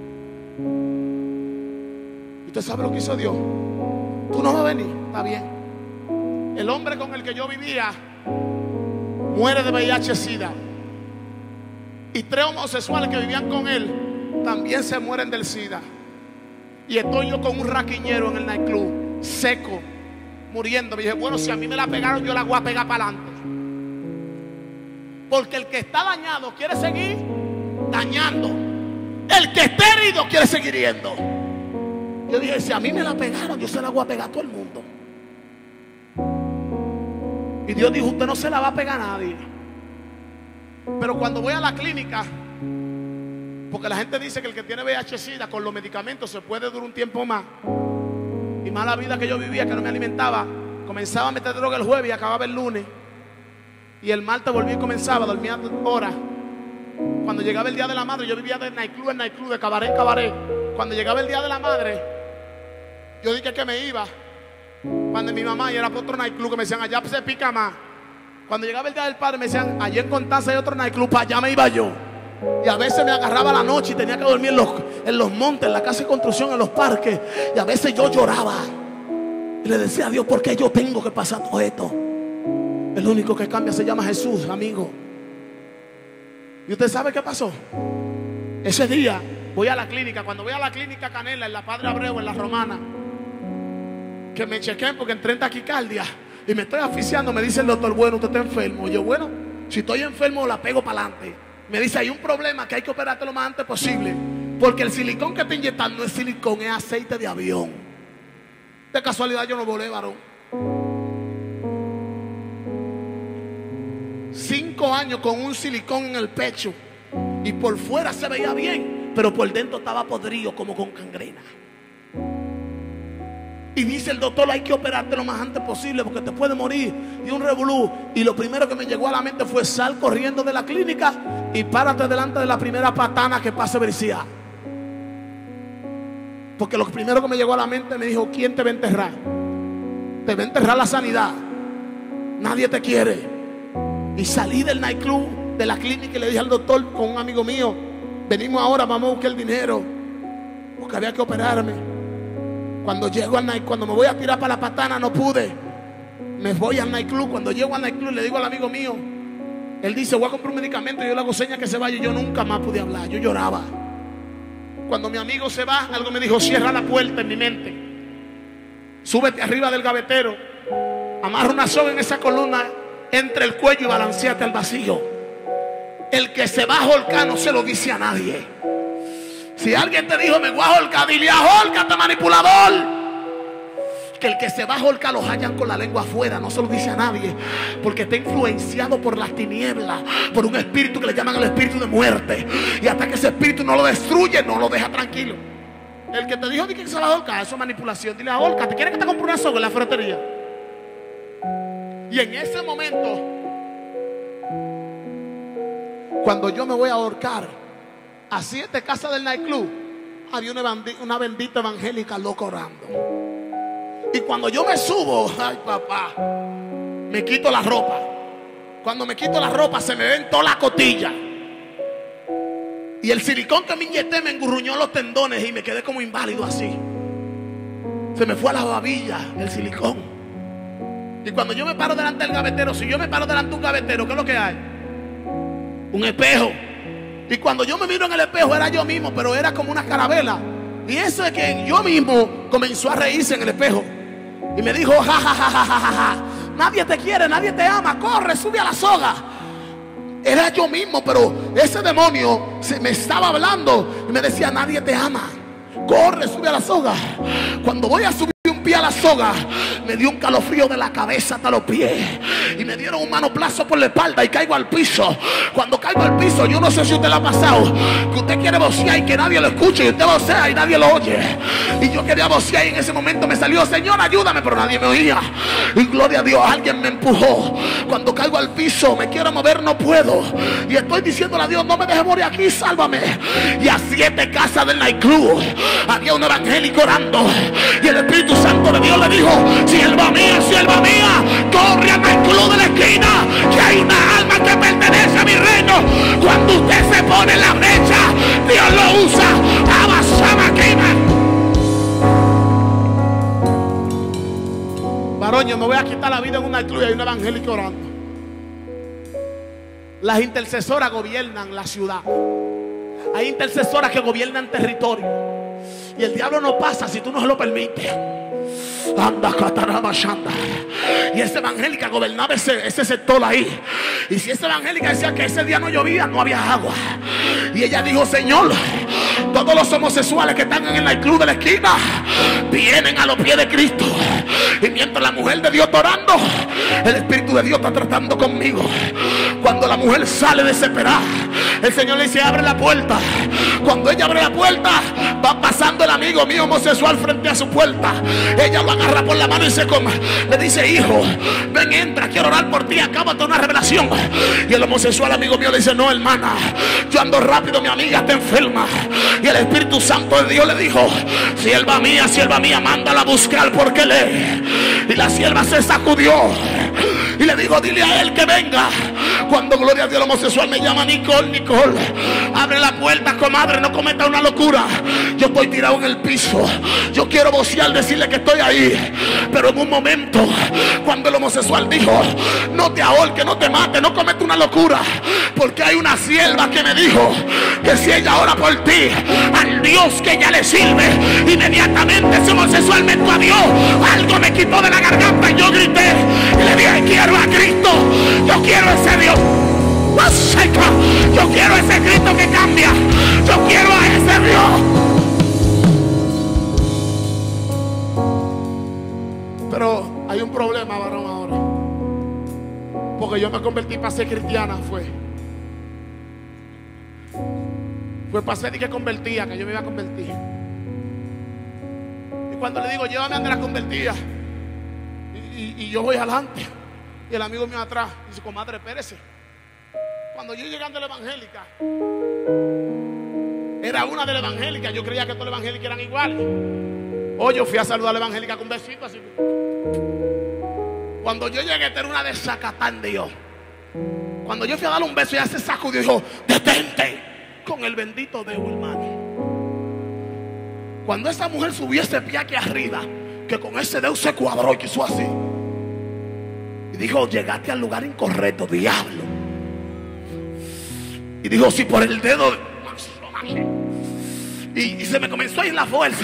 ¿Y usted sabe lo que hizo Dios? Tú no vas a venir, está bien. El hombre con el que yo vivía muere de V I H SIDA, y tres homosexuales que vivían con él también se mueren del SIDA. Y estoy yo con un raquiñero en el nightclub, seco, muriendo. Me dije, bueno, si a mí me la pegaron, yo la voy a pegar para adelante. Porque el que está dañado quiere seguir dañando. El que está herido quiere seguir hiriendo. Yo dije, si a mí me la pegaron, yo se la voy a pegar a todo el mundo. Y Dios dijo, usted no se la va a pegar a nadie. Pero cuando voy a la clínica, porque la gente dice que el que tiene V I H SIDA con los medicamentos se puede durar un tiempo más. Y más la vida que yo vivía, que no me alimentaba. Comenzaba a meter droga el jueves y acababa el lunes. Y el martes volví y comenzaba, dormía horas. Cuando llegaba el día de la madre, yo vivía de nightclub en nightclub, de cabaret en cabaret. Cuando llegaba el día de la madre, yo dije que me iba. Cuando mi mamá, y era por otro nightclub, que me decían, allá se pica más. Cuando llegaba el día del padre, me decían, allí en Constanza hay otro nightclub, para allá me iba yo. Y a veces me agarraba la noche y tenía que dormir en los, en los montes, en la casa de construcción, en los parques. Y a veces yo lloraba y le decía a Dios, ¿por qué yo tengo que pasar todo esto? El único que cambia se llama Jesús, amigo. ¿Y usted sabe qué pasó? Ese día voy a la clínica. Cuando voy a la clínica Canela, en la Padre Abreu, en la Romana, que me chequeen porque entré en taquicardia y me estoy asfixiando, me dice el doctor, bueno, usted está enfermo. Y yo, bueno, si estoy enfermo la pego para adelante. Me dice, hay un problema que hay que operarte lo más antes posible, porque el silicón que te inyectan no es silicón, es aceite de avión. De casualidad yo no volé, varón. Cinco años con un silicón en el pecho, y por fuera se veía bien, pero por dentro estaba podrido como con gangrena. Y dice el doctor, hay que operarte lo más antes posible porque te puede morir. Y un revolú. Y lo primero que me llegó a la mente fue, sal corriendo de la clínica y párate delante de la primera patana que pase velocidad. Porque lo primero que me llegó a la mente me dijo, ¿quién te va a enterrar? Te va a enterrar la sanidad. Nadie te quiere. Y salí del nightclub, de la clínica, y le dije al doctor con un amigo mío, venimos ahora, vamos a buscar el dinero, porque había que operarme. Cuando llego al night, cuando me voy a tirar para la patana, no pude. Me voy al nightclub. Cuando llego al nightclub, le digo al amigo mío, él dice, voy a comprar un medicamento. Y yo le hago señas que se vaya. Y yo nunca más pude hablar. Yo lloraba. Cuando mi amigo se va, algo me dijo, cierra la puerta en mi mente. Súbete arriba del gavetero. Amarra una soga en esa columna entre el cuello y balanceate al vacío. El que se va a holcar no se lo dice a nadie. Si alguien te dijo, me voy a holcar, dile, ahólcate, manipulador. Que el que se va a holcar los hallan con la lengua afuera, no se lo dice a nadie, porque está influenciado por las tinieblas, por un espíritu que le llaman el espíritu de muerte. Y hasta que ese espíritu no lo destruye, no lo deja tranquilo. El que te dijo que se va a holcar, eso es manipulación. Dile, ahólcate, ¿quieres que te compre una soga en la ferretería? Y en ese momento, cuando yo me voy a ahorcar, a siete casas del nightclub había una, una bendita evangélica loca orando. Y cuando yo me subo, ay papá, me quito la ropa Cuando me quito la ropa se me ven toda la costilla. Y el silicón que me inyecté me engurruñó los tendones y me quedé como inválido así. Se me fue a la babilla el silicón. Y cuando yo me paro delante del gavetero, si yo me paro delante de un gavetero, ¿qué es lo que hay? Un espejo. Y cuando yo me miro en el espejo era yo mismo, pero era como una carabela. Y eso es que yo mismo comenzó a reírse en el espejo. Y me dijo, ja, ja, ja, ja, ja, ja, ja. Nadie te quiere, nadie te ama. Corre, sube a la soga. Era yo mismo, pero ese demonio se me estaba hablando y me decía, nadie te ama. Corre, sube a la soga. Cuando voy a subir un pie a la soga, me dio un calofrío de la cabeza hasta los pies. Y me dieron un manoplazo por la espalda y caigo al piso. Cuando caigo al piso, yo no sé si usted le ha pasado, que usted quiere vocear y que nadie lo escuche, y usted vocea y nadie lo oye. Y yo quería vocear y en ese momento me salió, Señor, ayúdame, pero nadie me oía. Y gloria a Dios, alguien me empujó. Cuando caigo al piso, me quiero mover, no puedo. Y estoy diciéndole a Dios, no me dejes morir aquí, sálvame. Y a siete casas del nightclub había un evangélico orando. Y el Espíritu Santo de Dios le dijo, sierva mía, sierva mía, corre al nightclub de la esquina, que hay una alma que pertenece a mi reino. Cuando usted se pone en la brecha, Dios lo usa. Varón, yo me voy a quitar la vida en una nightclub y hay un evangélico orando. Las intercesoras gobiernan la ciudad. Hay intercesoras que gobiernan territorio. Y el diablo no pasa si tú no se lo permites. Anda, catarama, shanda. Y esa evangélica gobernaba ese, ese sector ahí. Y si esa evangélica decía que ese día no llovía, no había agua. Y ella dijo, Señor, todos los homosexuales que están en el nightclub de la esquina vienen a los pies de Cristo. Y mientras la mujer de Dios está orando, el Espíritu de Dios está tratando conmigo. Cuando la mujer sale desesperada, el Señor le dice, abre la puerta. Cuando ella abre la puerta, va pasando el amigo mío homosexual frente a su puerta. Ella lo agarra por la mano y se come. Le dice, hijo, ven, entra, quiero orar por ti, acábate una revelación. Y el homosexual amigo mío le dice, no, hermana, yo ando rápido, mi amiga está enferma. Y el Espíritu Santo de Dios le dijo, sierva mía, sierva mía, mándala a buscar porque lee. Y la sierva se sacudió y le dijo, dile a él que venga. Cuando, gloria a Dios, el homosexual me llama, Nicole, Nicole, abre la puerta, comadre, no cometa una locura. Yo estoy tirado en el piso, yo quiero vocear, decirle que estoy ahí. Pero en un momento, cuando el homosexual dijo, no te ahorques, no te mates, no cometa una locura, porque hay una sierva que me dijo que si ella ora por ti, al Dios que ella le sirve, inmediatamente ese homosexual me encuadrió, algo me quitó de la garganta y yo grité y le dije, quiero a Cristo, yo quiero a ese Dios, yo quiero a ese Cristo que cambia, yo quiero a ese Dios. Pero hay un problema, varón, ahora, porque yo me convertí para ser cristiana. Fue Fue para ser que convertía, que yo me iba a convertir. Y cuando le digo, llévame a la convertida, y, y, y yo voy adelante, y el amigo mío atrás dice, comadre, espérese. Cuando yo llegando a la evangélica, era una de la evangélica, yo creía que todas las evangélicas eran iguales. Hoy yo fui a saludar a la evangélica con un besito así. Cuando yo llegué, era una desacatán de Dios. Cuando yo fui a darle un beso, ella se sacudió y dijo, detente, con el bendito dedo, hermano. Cuando esa mujer subió ese pie aquí arriba, que con ese dedo se cuadró y quiso así, y dijo, llegaste al lugar incorrecto, diablo. Y dijo, sí, por el dedo. Y, y se me comenzó a ir la fuerza.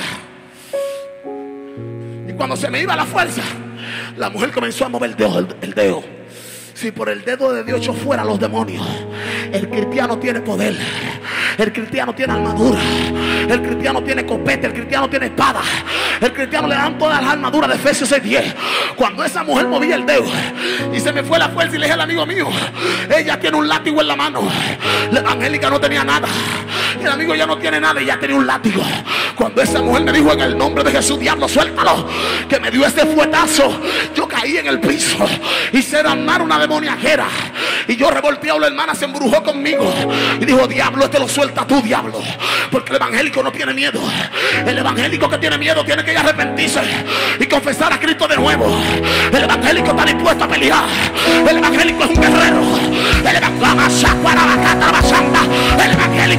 Y cuando se me iba la fuerza, la mujer comenzó a mover el dedo, el, el dedo. Si por el dedo de Dios echó fuera a los demonios. El cristiano tiene poder. El cristiano tiene armadura. El cristiano tiene copete. El cristiano tiene espada. El cristiano le dan todas las armaduras de Efesios seis diez. Cuando esa mujer movía el dedo y se me fue la fuerza, y le dije al amigo mío, ella tiene un látigo en la mano. La evangélica no tenía nada. Y el amigo ya no tiene nada y ya tenía un látigo. Cuando esa mujer me dijo, en el nombre de Jesús, diablo, suéltalo, que me dio ese fuetazo, yo caí en el piso y se armar una demoniajera. Y yo revolteado, la hermana se embrujó conmigo y dijo, diablo, este lo suelta tú, diablo, porque el evangélico no tiene miedo. El evangélico que tiene miedo tiene que ir a arrepentirse y confesar a Cristo de nuevo. El evangélico está dispuesto a pelear. El evangélico es un guerrero.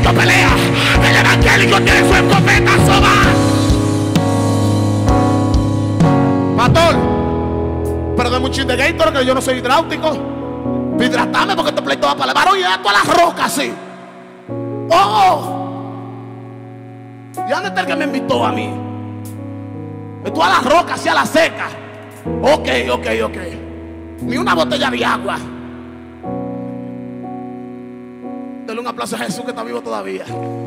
Cristo pelea. El evangélico tiene su escopeta soba. Pastor, pero de mucho de Gator, que yo no soy hidráulico. Hidratame porque este pleito va para el varón y da todas las rocas así. Oh, ¿y dónde está el que me invitó a mí? Tú a las rocas y a la seca. Ok, ok, ok. Ni una botella de agua. Dale un aplauso a Jesús que está vivo todavía.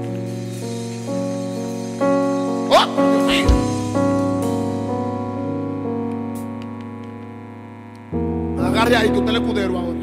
Oh, Dios mío. Agarre ahí que usted le escudero ahora.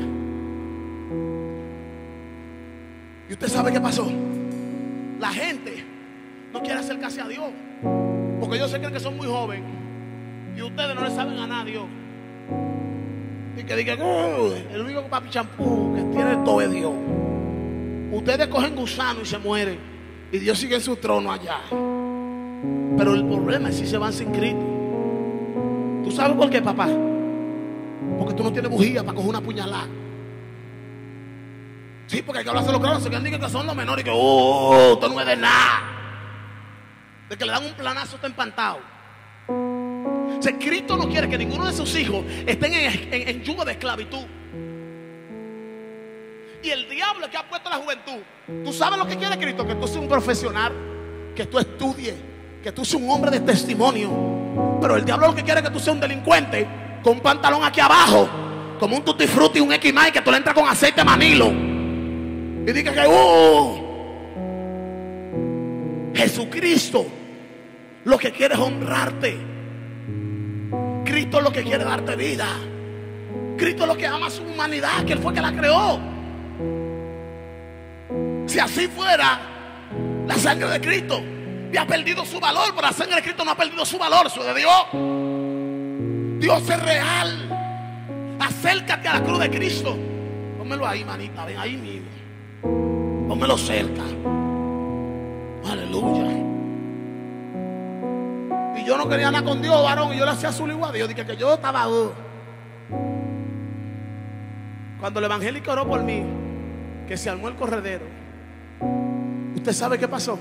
¿Y usted sabe qué pasó? La gente no quiere acercarse a Dios porque ellos se creen que son muy jóvenes y ustedes no le saben a nada a Dios. Y que digan, oh, el único papi champú que tiene todo es Dios. Ustedes cogen gusano y se mueren y Dios sigue en su trono allá. Pero el problema es si se van sin Cristo. ¿Tú sabes por qué, papá? Porque tú no tienes bujía para coger una puñalada. Sí, porque hay que hablarse los claros. Se digan que son los menores y que, oh, esto no es de nada. De que le dan un planazo, está empantado. O sea, Cristo no quiere que ninguno de sus hijos estén en, en, en yugo de esclavitud. Y el diablo que ha puesto a la juventud, ¿tú sabes lo que quiere Cristo? Que tú seas un profesional, que tú estudies, que tú seas un hombre de testimonio. Pero el diablo lo que quiere es que tú seas un delincuente con un pantalón aquí abajo, como un tutti frutti y un equimay, que tú le entras con aceite manilo y diga que uh, Jesucristo lo que quiere es honrarte. Cristo lo que quiere es darte vida. Cristo lo que ama a su humanidad, que Él fue que la creó. Si así fuera, la sangre de Cristo ya ha perdido su valor, pero la sangre de Cristo no ha perdido su valor, eso es de Dios. Dios es real. Acércate a la cruz de Cristo. Pónmelo ahí, manita, ven ahí mismo. Pónmelo cerca. Aleluya. Y yo no quería nada con Dios, varón, y yo le hacía azul igual a Dios. Dije que yo estaba uh. Cuando el evangélico oró por mí, que se armó el corredero, ¿usted sabe qué pasó?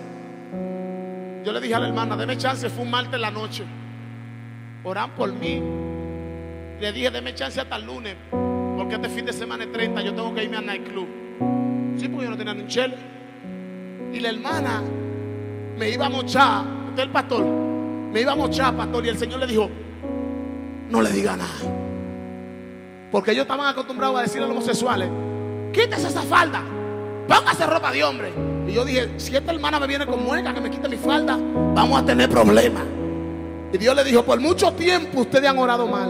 Yo le dije a la hermana, deme chance, fue un martes en la noche, oran por mí. Le dije, deme chance hasta el lunes, porque este fin de semana es treinta, yo tengo que irme al nightclub. Sí, porque yo no tenía ni un chele. Y la hermana me iba a mochar, usted el pastor, me iba a mochar, pastor, y el Señor le dijo, no le diga nada. Porque ellos estaban acostumbrados a decirle a los homosexuales, quítese esa falda, póngase ropa de hombre. Y yo dije, si esta hermana me viene con mueca que me quite mi falda, vamos a tener problemas. Y Dios le dijo, por mucho tiempo ustedes han orado mal.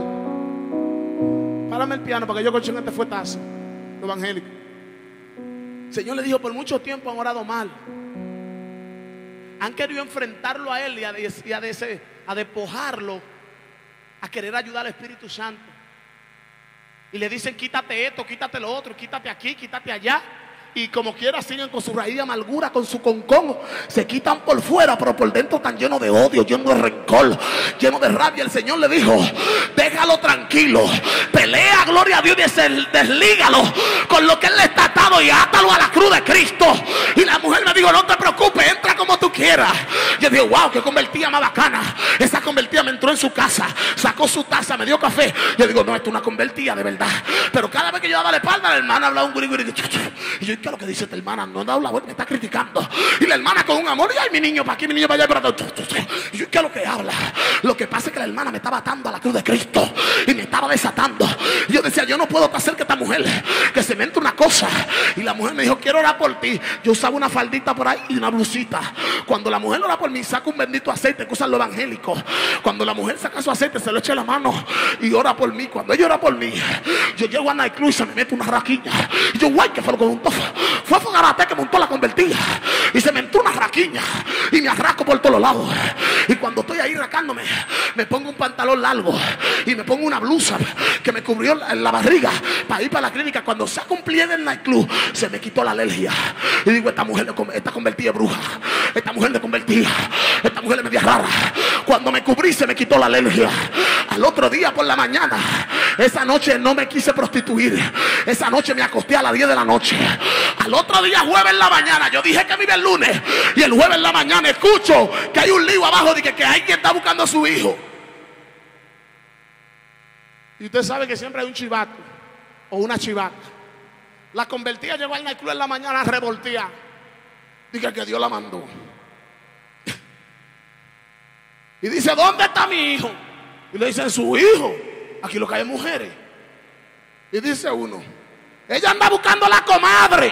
Párame el piano para que yo coche en este fuetazo, lo evangélico. El Señor le dijo, por mucho tiempo han orado mal. Han querido enfrentarlo a Él y a, y a, de, a despojarlo, a querer ayudar al Espíritu Santo. Y le dicen, quítate esto, quítate lo otro, quítate aquí, quítate allá. Y como quiera siguen con su raíz de amargura, con su concón. Se quitan por fuera, pero por dentro están llenos de odio, llenos de rencor, llenos de rabia. El Señor le dijo, déjalo tranquilo, pelea, gloria a Dios, y deslígalo con lo que Él le está atado y átalo a la cruz de Cristo. Y la mujer me dijo, no te preocupes, entra como tú quieras. Yo digo, wow, qué convertida más bacana. Esa convertida me entró en su casa, sacó su taza, me dio café. Yo digo, no, esto es una convertida de verdad. Pero cada vez que yo daba la espalda, la hermana hablaba un guri guri. Y yo, ¿qué es lo que dice esta hermana? No he dado la vuelta, me está criticando. Y la hermana con un amor, y ay, mi niño para aquí, mi niño para allá. Y yo, ¿qué es lo que habla? Lo que pasa es que la hermana me estaba atando a la cruz de Cristo y me estaba desatando. Y yo decía, yo no puedo hacer que esta mujer que se mente una cosa. Y la mujer me dijo, quiero orar por ti. Yo usaba una faldita por ahí y una blusita. Cuando la mujer ora por mí, saca un bendito aceite que usan los evangélicos. Cuando la mujer saca su aceite, se lo echa en la mano y ora por mí. Cuando ella ora por mí, yo llego a nightclub y se me mete una raquiña. Y yo, guay, que fue lo que montó. Fue Fogarate que montó la convertida y se me entró una raquiña y me arrasco por todos lados. Y cuando estoy ahí racándome, me pongo un pantalón largo y me pongo una blusa que me cubrió la, la barriga para ir para la clínica. Cuando saco un plie del nightclub, se me quitó la alergia. Y digo, esta mujer está convertida en bruja, esta mujer de convertida, esta mujer es media rara. Cuando me cubrí, se me quitó la alergia. Al otro día por la mañana, esa noche no me quise prostituir. Esa noche me acosté a las diez de la noche. Al otro día, jueves en la mañana, yo dije que me iba el lunes, y el jueves en la mañana escucho que hay un lío abajo de que, que hay quien está buscando a su hijo. Y usted sabe que siempre hay un chivato o una chivata. La convertida llegó al nightclub en la mañana revoltía. Dije que Dios la mandó. Y dice, ¿dónde está mi hijo? Y le dicen, su hijo. Aquí lo que hay es mujeres. Y dice uno, ella anda buscando a la comadre.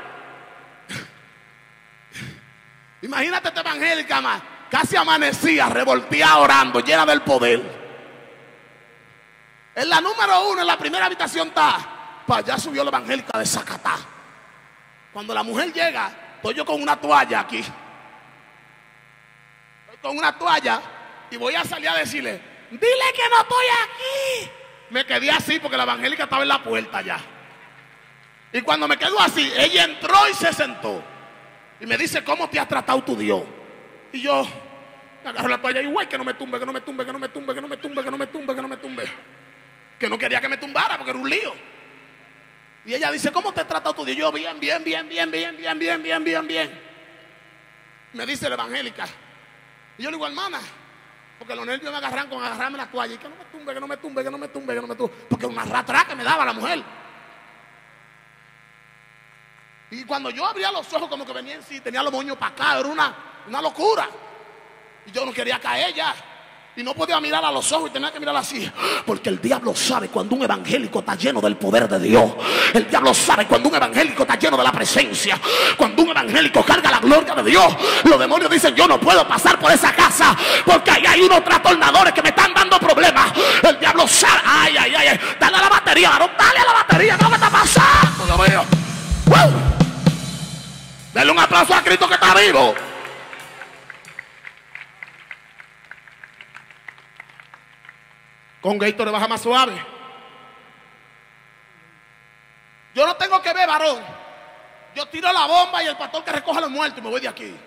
Imagínate esta evangélica más, casi amanecía, revolteada orando, llena del poder. En la número uno, en la primera habitación está, para allá subió la evangélica de Zacatá. Cuando la mujer llega, estoy yo con una toalla aquí. Estoy con una toalla y voy a salir a decirle, dile que no estoy aquí. Me quedé así porque la evangélica estaba en la puerta ya. Y cuando me quedo así, ella entró y se sentó. Y me dice, ¿cómo te ha tratado tu Dios? Y yo me agarro la toalla y güey, que no me tumbe, que no me tumbe, que no me tumbe, que no me tumbe, que no me tumbe, que no me tumbe. Que no quería que me tumbara porque era un lío. Y ella dice, ¿cómo te ha tratado tu Dios? Yo, bien, bien, bien, bien, bien, bien, bien, bien, bien, bien. Me dice la evangélica. Y yo le digo, hermana, porque los nervios me agarran con agarrarme la toalla. Y que no me tumbe, que no me tumbe, que no me tumbe, que no me tumbe. Porque una ratra que me daba la mujer. Y cuando yo abría los ojos como que venía en sí, tenía los moños para acá, era una, una locura. Y yo no quería caer ya. Y no podía mirar a los ojos y tenía que mirar así. Porque el diablo sabe cuando un evangélico está lleno del poder de Dios. El diablo sabe cuando un evangélico está lleno de la presencia. Cuando un evangélico carga la gloria de Dios. Los demonios dicen, yo no puedo pasar por esa casa porque ahí hay unos trastornadores que me están dando problemas. El diablo sabe. Ay, ay, ay, ay. Dale a la batería, varón, dale a la batería. ¿Qué es lo que está pasando? Dios mío. ¡Wow! Dale un aplauso a Cristo que está vivo. Con Gatorade baja más suave. Yo no tengo que ver, varón. Yo tiro la bomba y el pastor que recoja los muertos y me voy de aquí.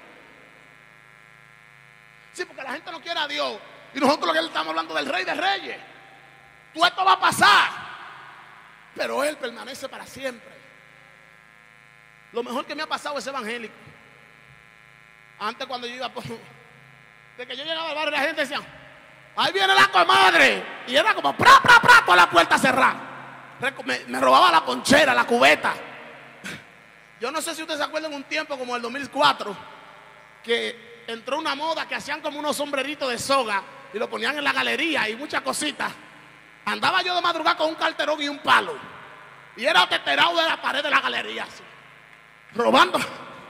Sí, porque la gente no quiere a Dios. Y nosotros lo que le estamos hablando del Rey de Reyes. Tú, esto va a pasar, pero Él permanece para siempre. Lo mejor que me ha pasado es evangélico. Antes, cuando yo iba por... de que yo llegaba al barrio, la gente decía, ahí viene la comadre. Y era como, pra, pra, pra, toda la puerta cerrada. Me, me robaba la ponchera, la cubeta. Yo no sé si ustedes se acuerdan un tiempo como el dos mil cuatro, que entró una moda que hacían como unos sombreritos de soga y lo ponían en la galería y muchas cositas. Andaba yo de madrugada con un carterón y un palo. Y era teterado de la pared de la galería, así, robando.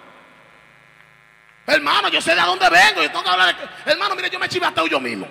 Hermano, yo sé de dónde vengo. Yo tengo que hablar de que... Hermano, mire, yo me chivateo yo mismo.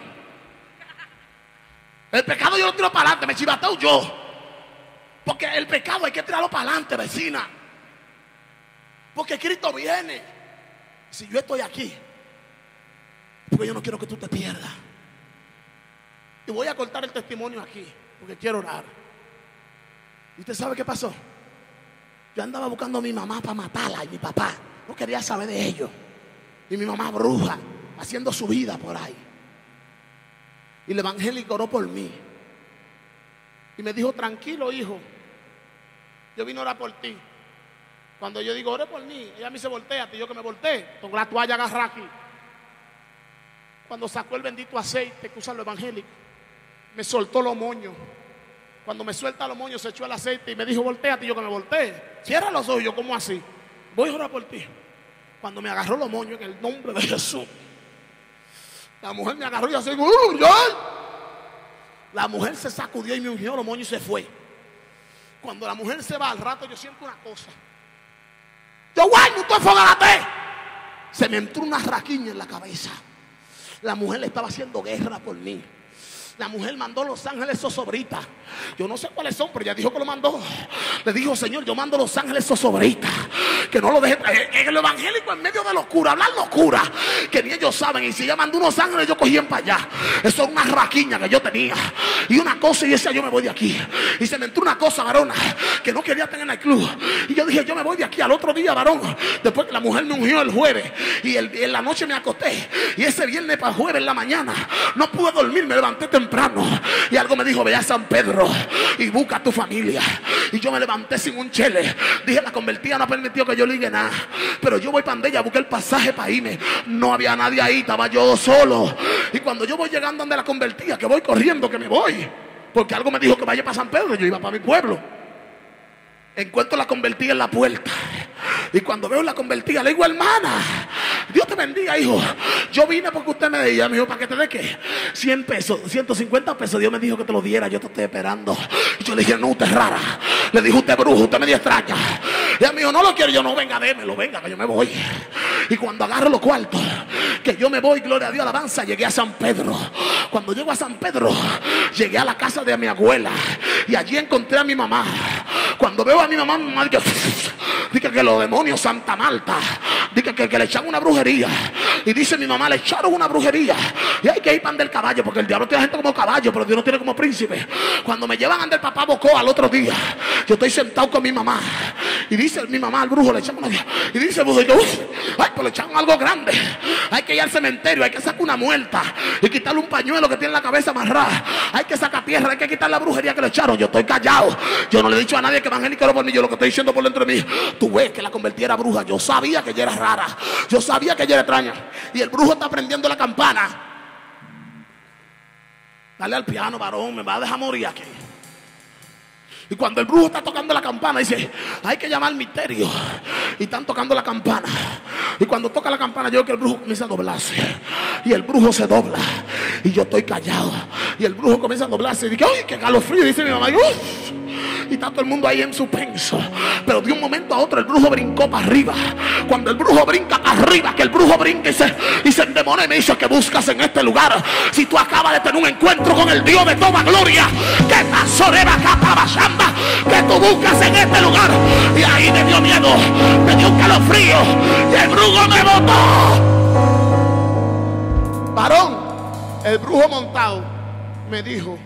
El pecado yo lo tiro para adelante, me chivateo yo. Porque el pecado hay que tirarlo para adelante, vecina. Porque Cristo viene. Si yo estoy aquí, porque yo no quiero que tú te pierdas. Y voy a cortar el testimonio aquí, porque quiero orar. ¿Y usted sabe qué pasó? Yo andaba buscando a mi mamá para matarla y mi papá no quería saber de ellos. Y mi mamá bruja, haciendo su vida por ahí. Y el evangélico oró por mí. Y me dijo, tranquilo, hijo, yo vine a orar por ti. Cuando yo digo, ore por mí, ella me dice, voltea, y yo que me volteé, con la toalla agarrada aquí. Cuando sacó el bendito aceite que usan los evangélicos, me soltó los moños. Cuando me suelta los moños, se echó el aceite y me dijo, volteate, y yo que me volteé. Cierra los ojos, yo, ¿cómo así? Voy a orar por ti. Cuando me agarró los moños, en el nombre de Jesús, la mujer me agarró y así, ¡uy, ay! La mujer se sacudió y me ungió los moños y se fue. Cuando la mujer se va, al rato yo siento una cosa. Yo, guay, no te fogárate. Se me entró una raquiña en la cabeza. La mujer le estaba haciendo guerra por mí. La mujer mandó Los Ángeles Zozobrita. Yo no sé cuáles son, pero ella dijo que lo mandó. Le dijo, Señor, yo mando Los Ángeles Zozobrita. Que no lo deje. En el evangélico, en medio de locura, hablar locura, que ni ellos saben. Y si ella mandó unos ángeles, yo cogían para allá. Eso es una raquiña que yo tenía. Y una cosa, y decía, yo me voy de aquí. Y se me entró una cosa, varona, que no quería tener en el club. Y yo dije, yo me voy de aquí. Al otro día, varón, después que la mujer me ungió el jueves, y el, en la noche me acosté. Y ese viernes para el jueves en la mañana, no pude dormir, me levanté temprano. temprano y algo me dijo: ve a San Pedro y busca a tu familia. Y yo me levanté sin un chele. Dije: la convertida no ha permitido que yo ligue nada, pero yo voy para ella, busqué el pasaje para irme. No había nadie ahí, estaba yo solo. Y cuando yo voy llegando donde la convertida, que voy corriendo, que me voy, porque algo me dijo que vaya para San Pedro, yo iba para mi pueblo. Encuentro la convertida en la puerta. Y cuando veo la convertida le digo: hermana, Dios te bendiga, hijo. Yo vine porque usted me decía, me dijo, ¿para qué te dé qué? cien pesos, ciento cincuenta pesos. Dios me dijo que te lo diera, yo te estoy esperando. Y yo le dije: no, usted es rara. Le dije: usted es brujo, usted me dio extraña. Y él me dijo: no lo quiero. Yo: no, venga, démelo, venga, que yo me voy. Y cuando agarro los cuartos, que yo me voy, gloria a Dios, alabanza, llegué a San Pedro. Cuando llego a San Pedro, llegué a la casa de mi abuela y allí encontré a mi mamá. Cuando veo a mi mamá, mi mamá dice: dice que los demonios Santa Marta, dice que, que le echan una brujería. Y dice mi mamá: le echaron una brujería y hay que ir para andar el caballo, porque el diablo tiene gente como caballo, pero Dios no tiene como príncipe. Cuando me llevan a andar el papá Bocó al otro día, yo estoy sentado con mi mamá y dice mi mamá al brujo: le echan una. Y dice el brujo: yo, ay, pues le echaron algo grande, hay que ir al cementerio, hay que sacar una muerta y quitarle un pañuelo que tiene la cabeza amarrada, hay que sacar tierra, hay que quitar la brujería que le echaron. Yo estoy callado, yo no le he dicho a nadie que evangélico era por mí. Yo lo que estoy diciendo por dentro de mí: tú ves que la convertí era bruja. Yo sabía que ella era rara, yo sabía que ella era extraña. Y el brujo está prendiendo la campana. Dale al piano, varón, me va a dejar morir aquí. Y cuando el brujo está tocando la campana, dice: hay que llamar al misterio. Y están tocando la campana. Y cuando toca la campana, yo veo que el brujo comienza a doblarse. Y el brujo se dobla. Y yo estoy callado. Y el brujo comienza a doblarse. Y dice: ¡ay, qué calofrío! Dice mi mamá: ¡uf! Y está todo el mundo ahí en suspenso. Pero de un momento a otro el brujo brincó para arriba. Cuando el brujo brinca para arriba, que el brujo brinca y se, y se endemona y me dice: ¿qué buscas en este lugar? Si tú acabas de tener un encuentro con el Dios de toda gloria, ¿qué pasó de Bacapabashamba que tú buscas en este lugar? Y ahí me dio miedo, me dio un calofrío y el brujo me botó. Varón, el brujo montado me dijo: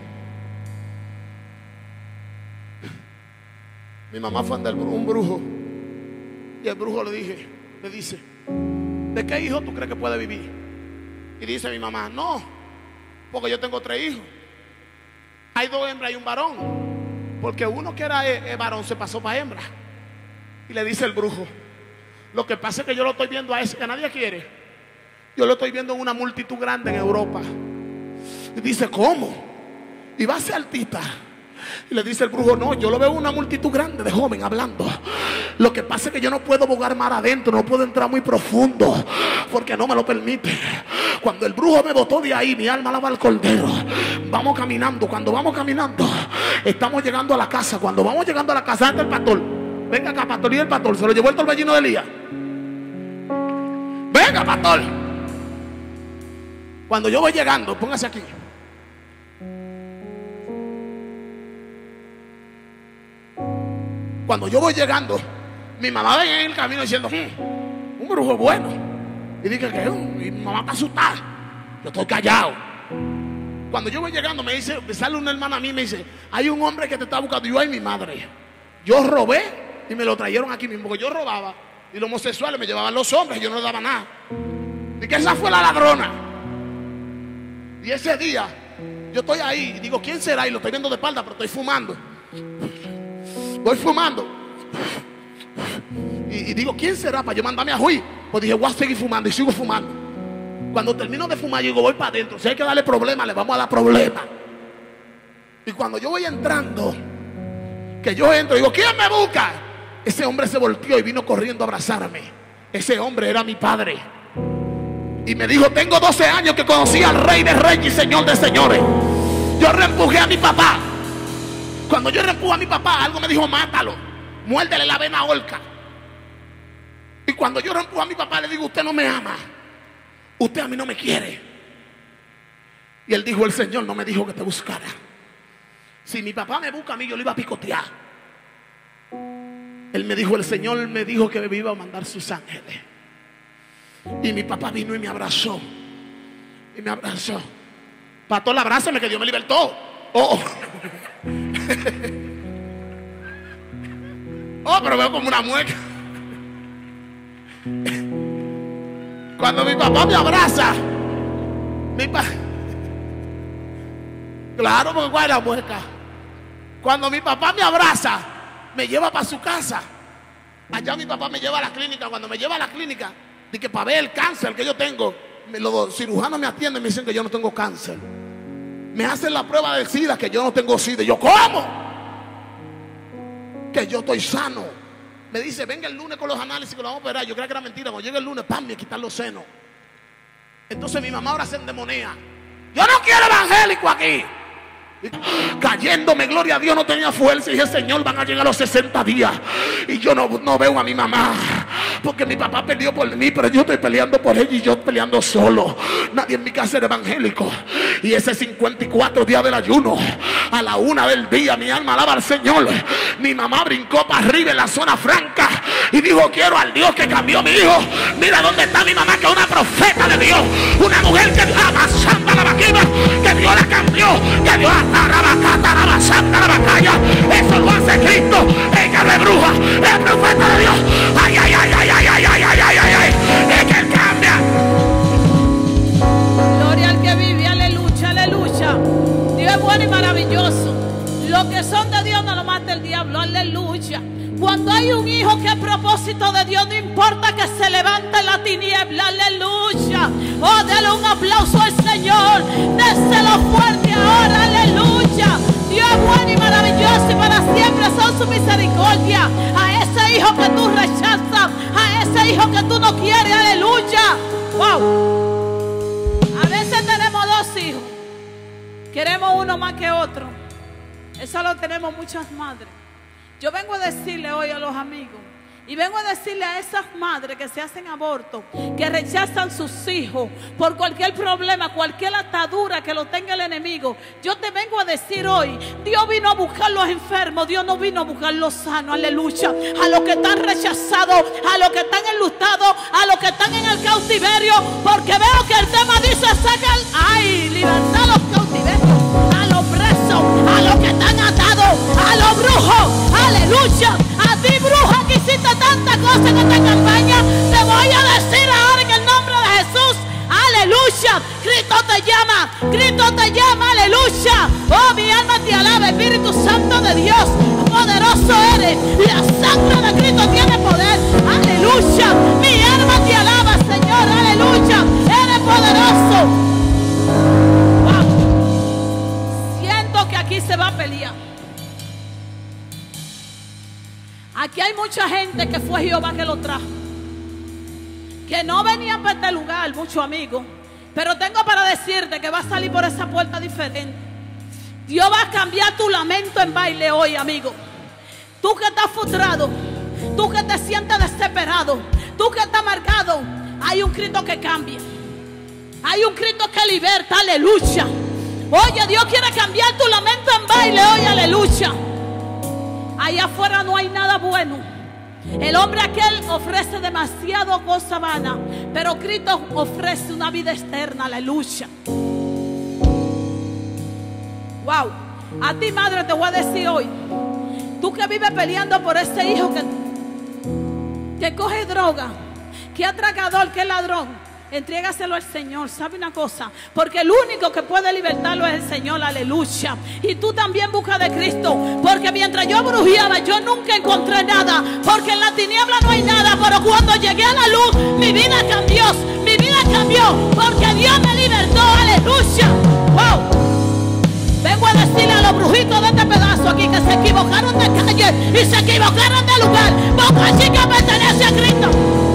mi mamá fue andar un brujo. Y el brujo le dije, le dice: ¿de qué hijo tú crees que puede vivir? Y dice mi mamá: no, porque yo tengo tres hijos. Hay dos hembras y un varón, porque uno que era eh, eh, varón se pasó para hembra. Y le dice el brujo: lo que pasa es que yo lo estoy viendo a ese que nadie quiere, yo lo estoy viendo en una multitud grande en Europa. Y dice: ¿cómo? Y va a ser artista. Y le dice el brujo: no, yo lo veo una multitud grande de jóvenes hablando. Lo que pasa es que yo no puedo bogar mar adentro, no puedo entrar muy profundo, porque no me lo permite. Cuando el brujo me botó de ahí, mi alma alaba al Cordero. Vamos caminando, cuando vamos caminando, estamos llegando a la casa. Cuando vamos llegando a la casa, anda el pastor. Venga acá, pastor. Y el pastor se lo llevó el torbellino de Elías. Venga, pastor. Cuando yo voy llegando, póngase aquí. Cuando yo voy llegando, mi mamá ven en el camino diciendo: hm, un brujo bueno. Y dije que mi mamá está asustada. Yo estoy callado. Cuando yo voy llegando, me dice, me sale una hermana a mí y me dice: hay un hombre que te está buscando. Yo: ay, mi madre, yo robé y me lo trajeron aquí mismo, porque yo robaba y los homosexuales me llevaban los hombres y yo no les daba nada. Y que esa fue la ladrona. Y ese día yo estoy ahí y digo: ¿quién será? Y lo estoy viendo de espalda, pero estoy fumando. Voy fumando y, y digo: ¿quién será? Para yo mandarme a Juí. Pues dije: voy a seguir fumando, y sigo fumando. Cuando termino de fumar, yo digo: voy para adentro. Si hay que darle problema, le vamos a dar problema. Y cuando yo voy entrando, que yo entro, digo: ¿quién me busca? Ese hombre se volteó y vino corriendo a abrazarme. Ese hombre era mi padre. Y me dijo: tengo doce años que conocí al Rey de Reyes y Señor de Señores. Yo reempujé a mi papá. Cuando yo reempujo a mi papá, algo me dijo: mátalo, muérdele la vena horca. Y cuando yo reempujo a mi papá, le digo: usted no me ama, usted a mí no me quiere. Y él dijo: el Señor no me dijo que te buscara. Si mi papá me busca a mí, yo le iba a picotear. Él me dijo: el Señor me dijo que me iba a mandar sus ángeles. Y mi papá vino y me abrazó. Y me abrazó. Pastor, abrázame que Dios me libertó. Oh, oh, pero veo como una mueca. Cuando mi papá me abraza, mi, pa Claro, porque ¿cuál es la mueca? Cuando mi papá me abraza, me lleva para su casa. Allá mi papá me lleva a la clínica. Cuando me lleva a la clínica, de que para ver el cáncer que yo tengo, los cirujanos me atienden y me dicen que yo no tengo cáncer. Me hacen la prueba del SIDA, que yo no tengo SIDA. Y yo, ¿cómo? Que yo estoy sano. Me dice, venga el lunes con los análisis que lo vamos a operar. Yo creía que era mentira. Cuando llega el lunes, ¡pam!, me quitan los senos. Entonces mi mamá ahora se endemonea. Yo no quiero evangélico aquí. Cayéndome, gloria a Dios, no tenía fuerza. Y dije, Señor, van a llegar los sesenta días y yo no, no veo a mi mamá, porque mi papá peleó por mí, pero yo estoy peleando por ella y yo peleando solo. Nadie en mi casa era evangélico. Y ese cincuenta y cuatro días del ayuno, a la una del día, mi alma alaba al Señor. Mi mamá brincó para arriba en la zona franca y dijo, quiero al Dios que cambió mi hijo. Mira dónde está mi mamá, que es una profeta de Dios, una mujer que amasando la vaquina, que Dios la cambió, que Dios eso lo hace Cristo. Ella no es bruja, es profeta de Dios. Ay, ay, ay, ay, ay, ay, ay, ay, ay, ay, ay. Es que Él cambia. Gloria al que vive, aleluya, aleluya. Dios es bueno y maravilloso. Los que son de Dios no lo mata el diablo, aleluya. Cuando hay un hijo que es propósito de Dios, no importa que se levante en la tiniebla, aleluya. Oh, dale un aplauso al Señor, déselo fuerte ahora, aleluya. Dios es bueno y maravilloso y para siempre son su misericordia. A ese hijo que tú rechazas, a ese hijo que tú no quieres, aleluya. Wow. A veces tenemos dos hijos, queremos uno más que otro. Eso lo tenemos muchas madres. Yo vengo a decirle hoy a los amigos, y vengo a decirle a esas madres que se hacen aborto, que rechazan sus hijos por cualquier problema, cualquier atadura que lo tenga el enemigo. Yo te vengo a decir hoy, Dios vino a buscar los enfermos, Dios no vino a buscar los sanos, aleluya. A los que están rechazados, a los que están enlutados, a los que están en el cautiverio, porque veo que el tema dice, saca, ay, libertad a los cautiverios, a los presos, a los que están atados, a los brujos, aleluya. A ti, bruja, que hiciste tanta cosa en esta campaña, te voy a decir ahora en el nombre de Jesús, aleluya. Cristo te llama, Cristo te llama, aleluya. Oh, mi alma te alaba, Espíritu Santo de Dios, poderoso eres. La sangre de Cristo tiene poder, aleluya. Mi alma te alaba, Señor, aleluya. Eres poderoso. Wow. Siento que aquí se va a pelear. Aquí hay mucha gente que fue Jehová que lo trajo, que no venían para este lugar, muchos amigos, pero tengo para decirte que va a salir por esa puerta diferente. Dios va a cambiar tu lamento en baile hoy, amigo. Tú que estás frustrado, tú que te sientes desesperado, tú que estás amargado, hay un Cristo que cambia, hay un Cristo que liberta, aleluya. Oye, Dios quiere cambiar tu lamento en baile hoy, aleluya. Allá afuera no hay nada bueno. El hombre aquel ofrece demasiado cosa vana, pero Cristo ofrece una vida externa, aleluya. Wow. A ti, madre, te voy a decir hoy, tú que vives peleando por ese hijo que, que coge droga, que es atracador, que es ladrón, entrégaselo al Señor. ¿Sabe una cosa? Porque el único que puede libertarlo es el Señor, aleluya. Y tú también busca de Cristo, porque mientras yo brujeaba, yo nunca encontré nada, porque en la tiniebla no hay nada. Pero cuando llegué a la luz, mi vida cambió, mi vida cambió, porque Dios me libertó, aleluya. Wow. Vengo a decirle a los brujitos de este pedazo aquí que se equivocaron de calle y se equivocaron de lugar. Boca Chica pertenece a Cristo.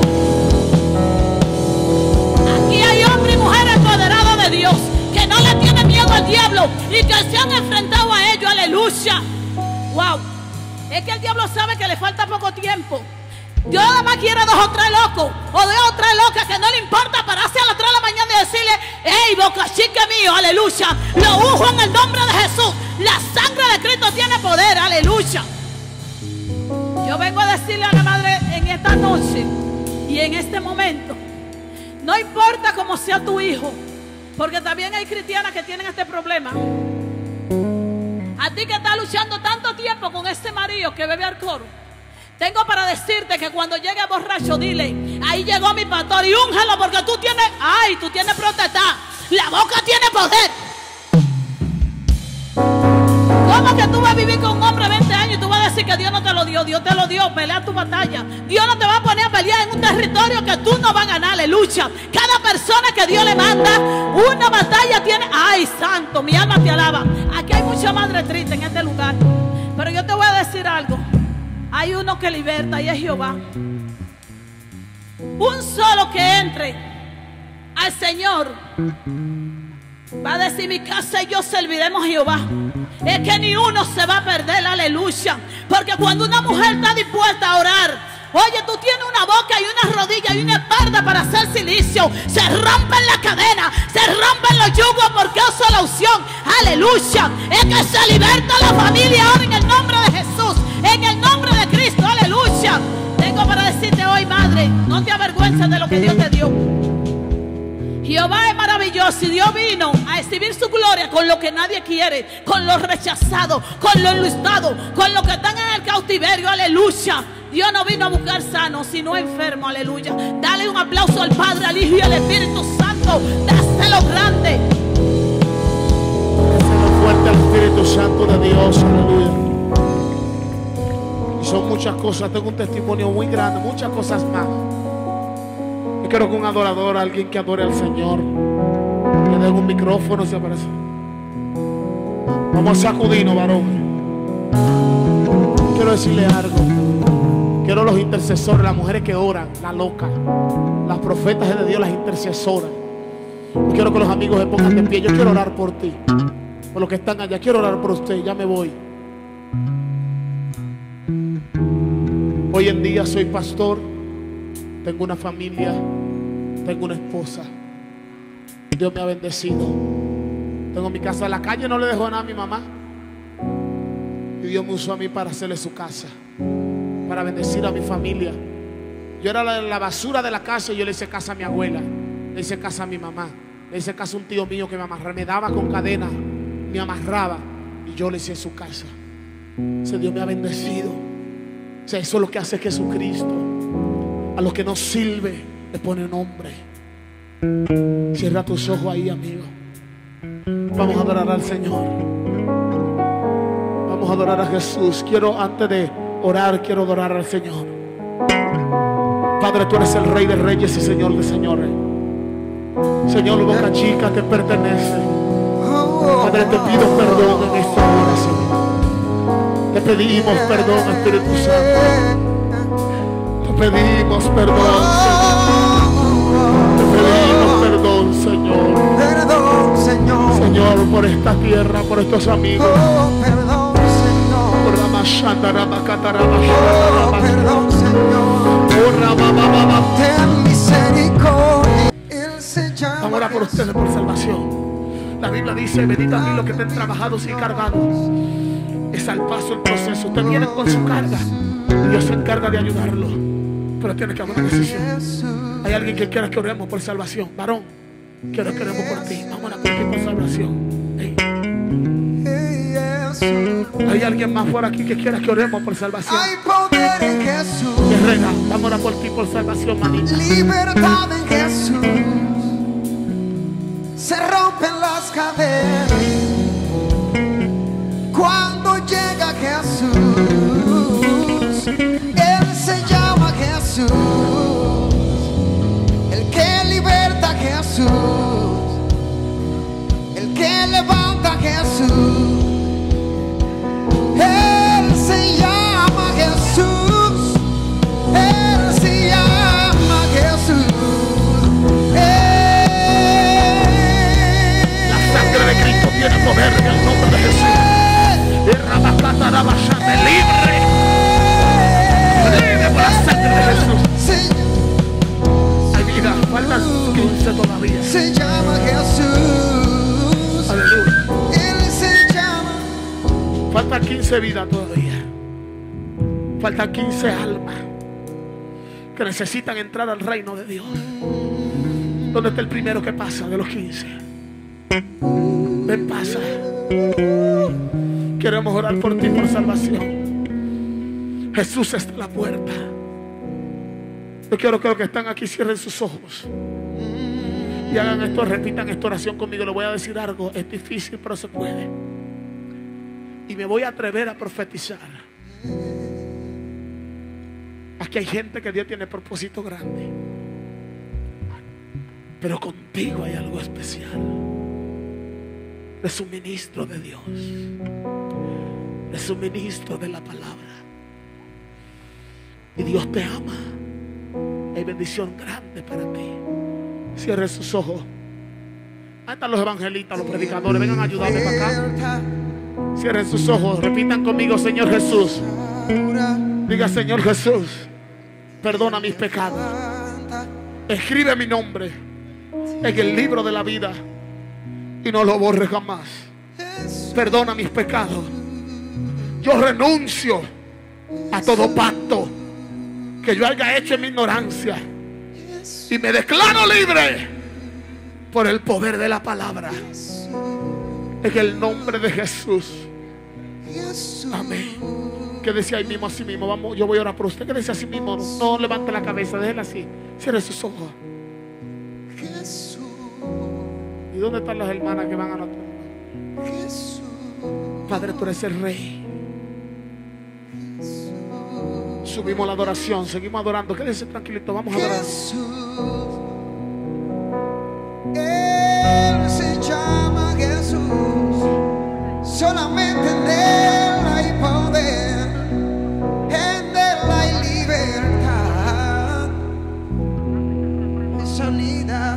Aquí hay hombres y mujeres empoderados de Dios, que no le tienen miedo al diablo y que se han enfrentado a ellos, aleluya. Wow. Es que el diablo sabe que le falta poco tiempo. Dios nada más quiere dos o tres locos, o dos o tres locas que no le importa pararse a las tres de la mañana y decirle, hey, Boca Chica mío, aleluya. Lo unjo en el nombre de Jesús. La sangre de Cristo tiene poder, aleluya. Yo vengo a decirle a la madre en esta noche y en este momento, no importa cómo sea tu hijo, porque también hay cristianas que tienen este problema. A ti que estás luchando tanto tiempo con este marido que bebe alcohol, tengo para decirte que cuando llegue borracho, dile, ahí llegó mi pastor y úngelo, porque tú tienes, ay, tú tienes protestar. La boca tiene poder. ¿Cómo que tú vas a vivir con un hombre veinte años y tú vas a decir que Dios no te lo dio? Dios te lo dio, pelea tu batalla. Dios no te va a poner a pelear en un territorio que tú no vas a ganar, aleluya. Cada persona que Dios le manda una batalla tiene. Ay, santo, mi alma te alaba. Aquí hay mucha madre triste en este lugar, pero yo te voy a decir algo. Hay uno que liberta y es Jehová. Un solo que entre al Señor va a decir: mi casa y yo serviremos a Jehová. Es que ni uno se va a perder, aleluya. Porque cuando una mujer está dispuesta a orar, oye, tú tienes una boca y una rodilla y una espalda para hacer silicio. Se rompen las cadenas, se rompen los yugos porque es la unción, aleluya. Es que se liberta la familia ahora en el nombre de Jesús, en el nombre de Cristo, aleluya. Tengo para decirte hoy, madre, no te avergüences de lo que Dios te dio. Jehová es maravilloso y Dios vino a exhibir su gloria con lo que nadie quiere, con los rechazados, con los enlustados, con los que están en el cautiverio, aleluya. Dios no vino a buscar sanos, sino enfermos, aleluya. Dale un aplauso al Padre, al Hijo y al Espíritu Santo. Dáselo grande. Dáselo fuerte al Espíritu Santo de Dios, aleluya. Y son muchas cosas, tengo un testimonio muy grande, muchas cosas más. Yo quiero que un adorador, alguien que adore al Señor, le dé un micrófono, se aparece. Vamos a sacudirnos, varón. Quiero decirle algo. Quiero los intercesores, las mujeres que oran, las locas, las profetas de Dios, las intercesoras. Yo quiero que los amigos se pongan de pie. Yo quiero orar por ti, por los que están allá. Quiero orar por usted. Ya me voy. Hoy en día soy pastor. Tengo una familia, tengo una esposa. Dios me ha bendecido. Tengo mi casa en la calle, no le dejo nada a mi mamá. Y Dios me usó a mí para hacerle su casa, para bendecir a mi familia. Yo era la, la basura de la casa y yo le hice casa a mi abuela, le hice casa a mi mamá, le hice casa a un tío mío que me amarraba, me daba con cadena, me amarraba y yo le hice su casa. Ese Dios me ha bendecido. O sea, eso es lo que hace Jesucristo. A los que no sirve le pone nombre. Cierra tus ojos ahí, amigo. Vamos a adorar al Señor. Vamos a adorar a Jesús. Quiero, antes de orar, quiero adorar al Señor. Padre, tú eres el Rey de Reyes y Señor de Señores. Señor, Boca Chica te pertenece. Padre, te pido perdón en esta hora, Señor. Te pedimos perdón, Espíritu Santo. Pedimos perdón, Señor. Te pedimos perdón, Señor. Perdón, Señor. Señor, por esta tierra, por estos amigos. Oh, perdón, Señor. Por la machanda, la macata, Oh, perdón, Señor. Ten misericordia. Él se llama. Vamos a orar por ustedes por salvación. La Biblia dice: venid a mí los que estén trabajados y cargados. Es al paso el proceso. Ustedes vienen con su carga y Dios se encarga de ayudarlo. Pero tiene que haber una decisión. Hay alguien que quiera que oremos por salvación. Varón, quiero que oremos por ti. Vamos a orar por ti por salvación. Hey. Hay alguien más por aquí que quiera que oremos por salvación. Hay poder en Jesús. Guerrera, vamos a orar por ti por salvación, manita. Libertad en Jesús. Se rompen las cadenas cuando llega Jesús. Él se llama Jesús, el que liberta Jesús, el que levanta Jesús. Él se llama Jesús, Él se llama Jesús. Él. La sangre de Cristo tiene poder en el nombre de Jesús. Libre. Libre por la sangre de Jesús. Ay, mira, faltan quince todavía. Se llama Jesús. Aleluya. Él se llama. Faltan quince vidas todavía. Faltan quince almas que necesitan entrar al reino de Dios. ¿Dónde está el primero que pasa de los quince? Ven, pasa. Queremos orar por ti por salvación. Jesús está a la puerta. Yo quiero que los que están aquí cierren sus ojos y hagan esto, repitan esta oración conmigo. Le voy a decir algo, es difícil pero se puede. Y me voy a atrever a profetizar. Aquí hay gente que Dios tiene propósito grande, pero contigo hay algo especial. Es un ministro de Dios, es un ministro de la palabra, y Dios te ama. Hay bendición grande para ti. Cierre sus ojos. Ahí están los evangelistas, los predicadores. Vengan a ayudarme para acá. Cierren sus ojos. Repitan conmigo: Señor Jesús. Diga: Señor Jesús, perdona mis pecados. Escribe mi nombre en el libro de la vida y no lo borre jamás. Perdona mis pecados. Yo renuncio a todo pacto que yo haya hecho en mi ignorancia y me declaro libre por el poder de la palabra, en el nombre de Jesús. Amén. Quédese ahí mismo, así mismo. Vamos, yo voy a orar por usted. Quédese así mismo. No, no levante la cabeza, déjela así. Cierre sus ojos. ¿Y dónde están las hermanas que van a nuestro lugar? Padre, tú eres el Rey. Subimos la adoración, seguimos adorando. Quédese tranquilito, vamos a adorar. Él se llama Jesús. Solamente en Él hay poder, en Él hay libertad y sanidad.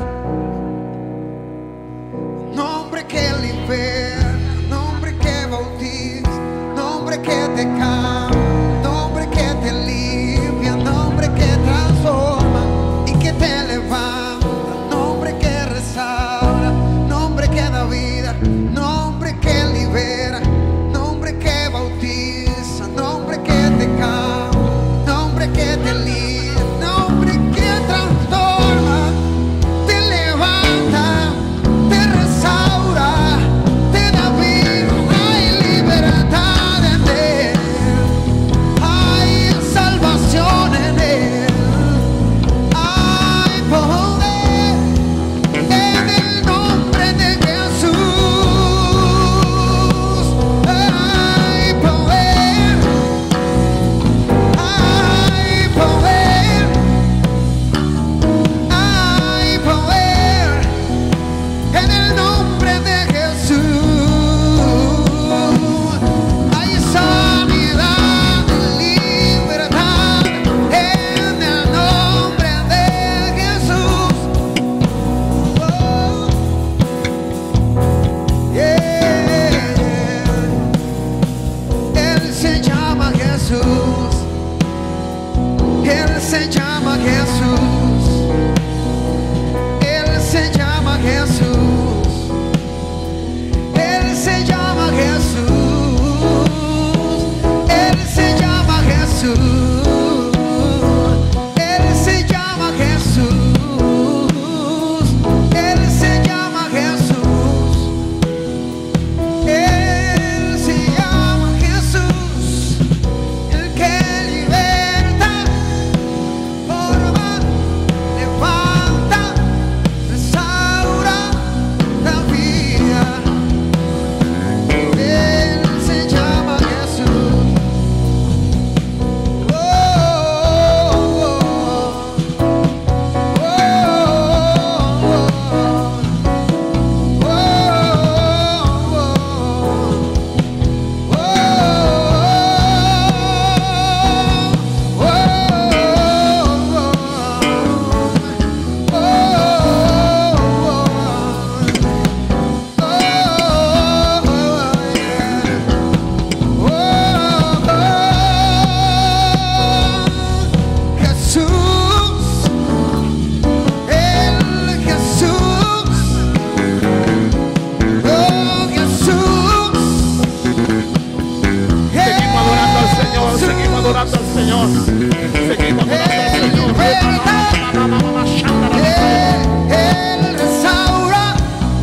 Nombre que libera, nombre que bautiza, nombre que te cambia, nombre que te limpia, nombre que transforma y que te levanta, nombre que restaura, nombre que da vida, nombre que libera, nombre que bautiza, nombre que te cambia, nombre que te limpia, nombre que transforma, te levanta, te restaura, te da vida. Hay libertad en Él, hay salvación en Él, hay poder en el nombre de Jesús. Hay poder, hay poder, hay poder en el nombre de Jesús. Hay sanidad y libertad en el nombre de Jesús. Oh, yeah. Él se llama Jesús. Él se llama Jesús. Él se llama Jesús. Él se llama Jesús. Él se llama Jesús. Él se llama Jesús. Él se llama Jesús. Él se llama Jesús. El que liberta, forma, levanta, restaura la vida. Él se llama Jesús. Oh, oh, oh. Oh, oh, Jesús, el Jesús, oh Jesús. Seguimos adorando al Señor, seguimos adorando al Señor, seguimos adorando al Señor. Él restaura,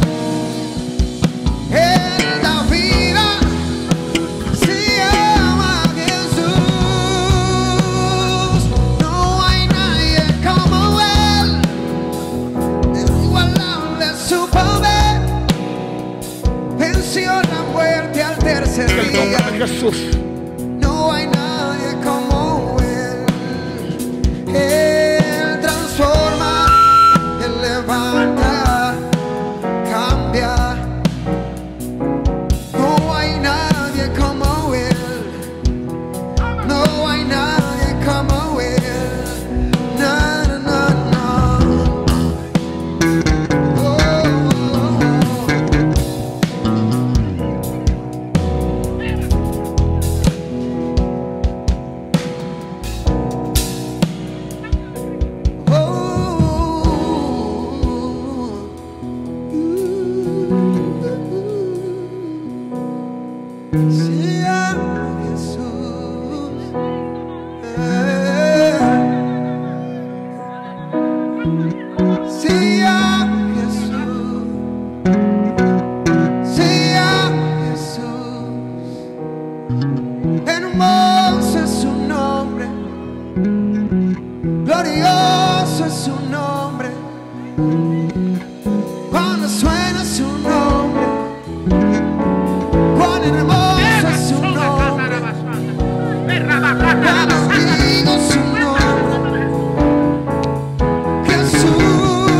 Él da vida, se llama Jesús. No hay nadie como Él, inigualable su poder, venció la muerte al tercer día. Jesús. No hay nadie como Él. Él transforma, Él levanta, cambia. No hay nadie como Él. No hay nadie como Él. No, no, no, no. Oh, sí, a Jesús. Eh. Sí, a Jesús. Sí, a Jesús. Hermoso es su nombre. Glorioso es su nombre. Cuando suena su nombre, cuán hermoso es su nombre. Cuando digo su nombre, Jesús.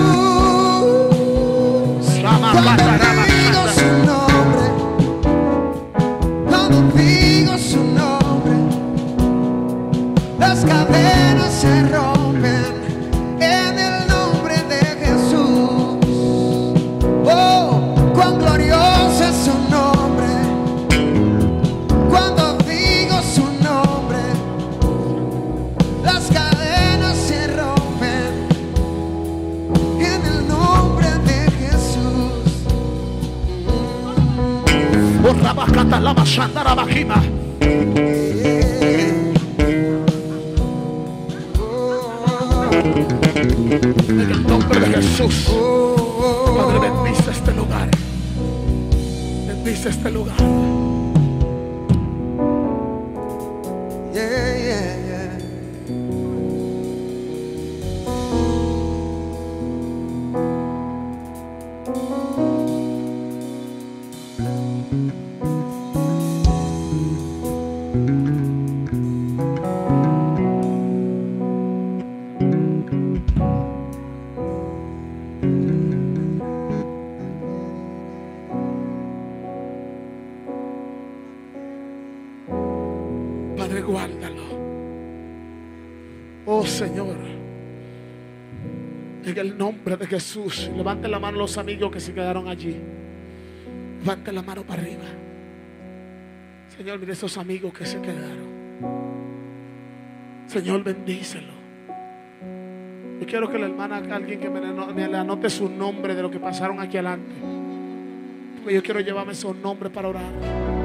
Cuando digo su nombre, cuando digo su nombre, las cadenas se rompen en el nombre de Jesús. Oh, cuán glorioso es su nombre. Cuando digo su nombre, las cadenas se rompen en el nombre de Jesús. Oh, Rabacata, Lama, Shandara, Bajima. En el nombre de Jesús. Padre, bendice este lugar. Bendice este lugar. Yeah, yeah, yeah. Padre, guárdalo. Oh Señor, en el nombre de Jesús, levanten la mano los amigos que se quedaron allí. Levanten la mano para arriba. Señor, mire esos amigos que se quedaron. Señor, bendícelo. Yo quiero que la hermana, alguien que me, me le anote su nombre de lo que pasaron aquí adelante, porque yo quiero llevarme esos nombres para orar.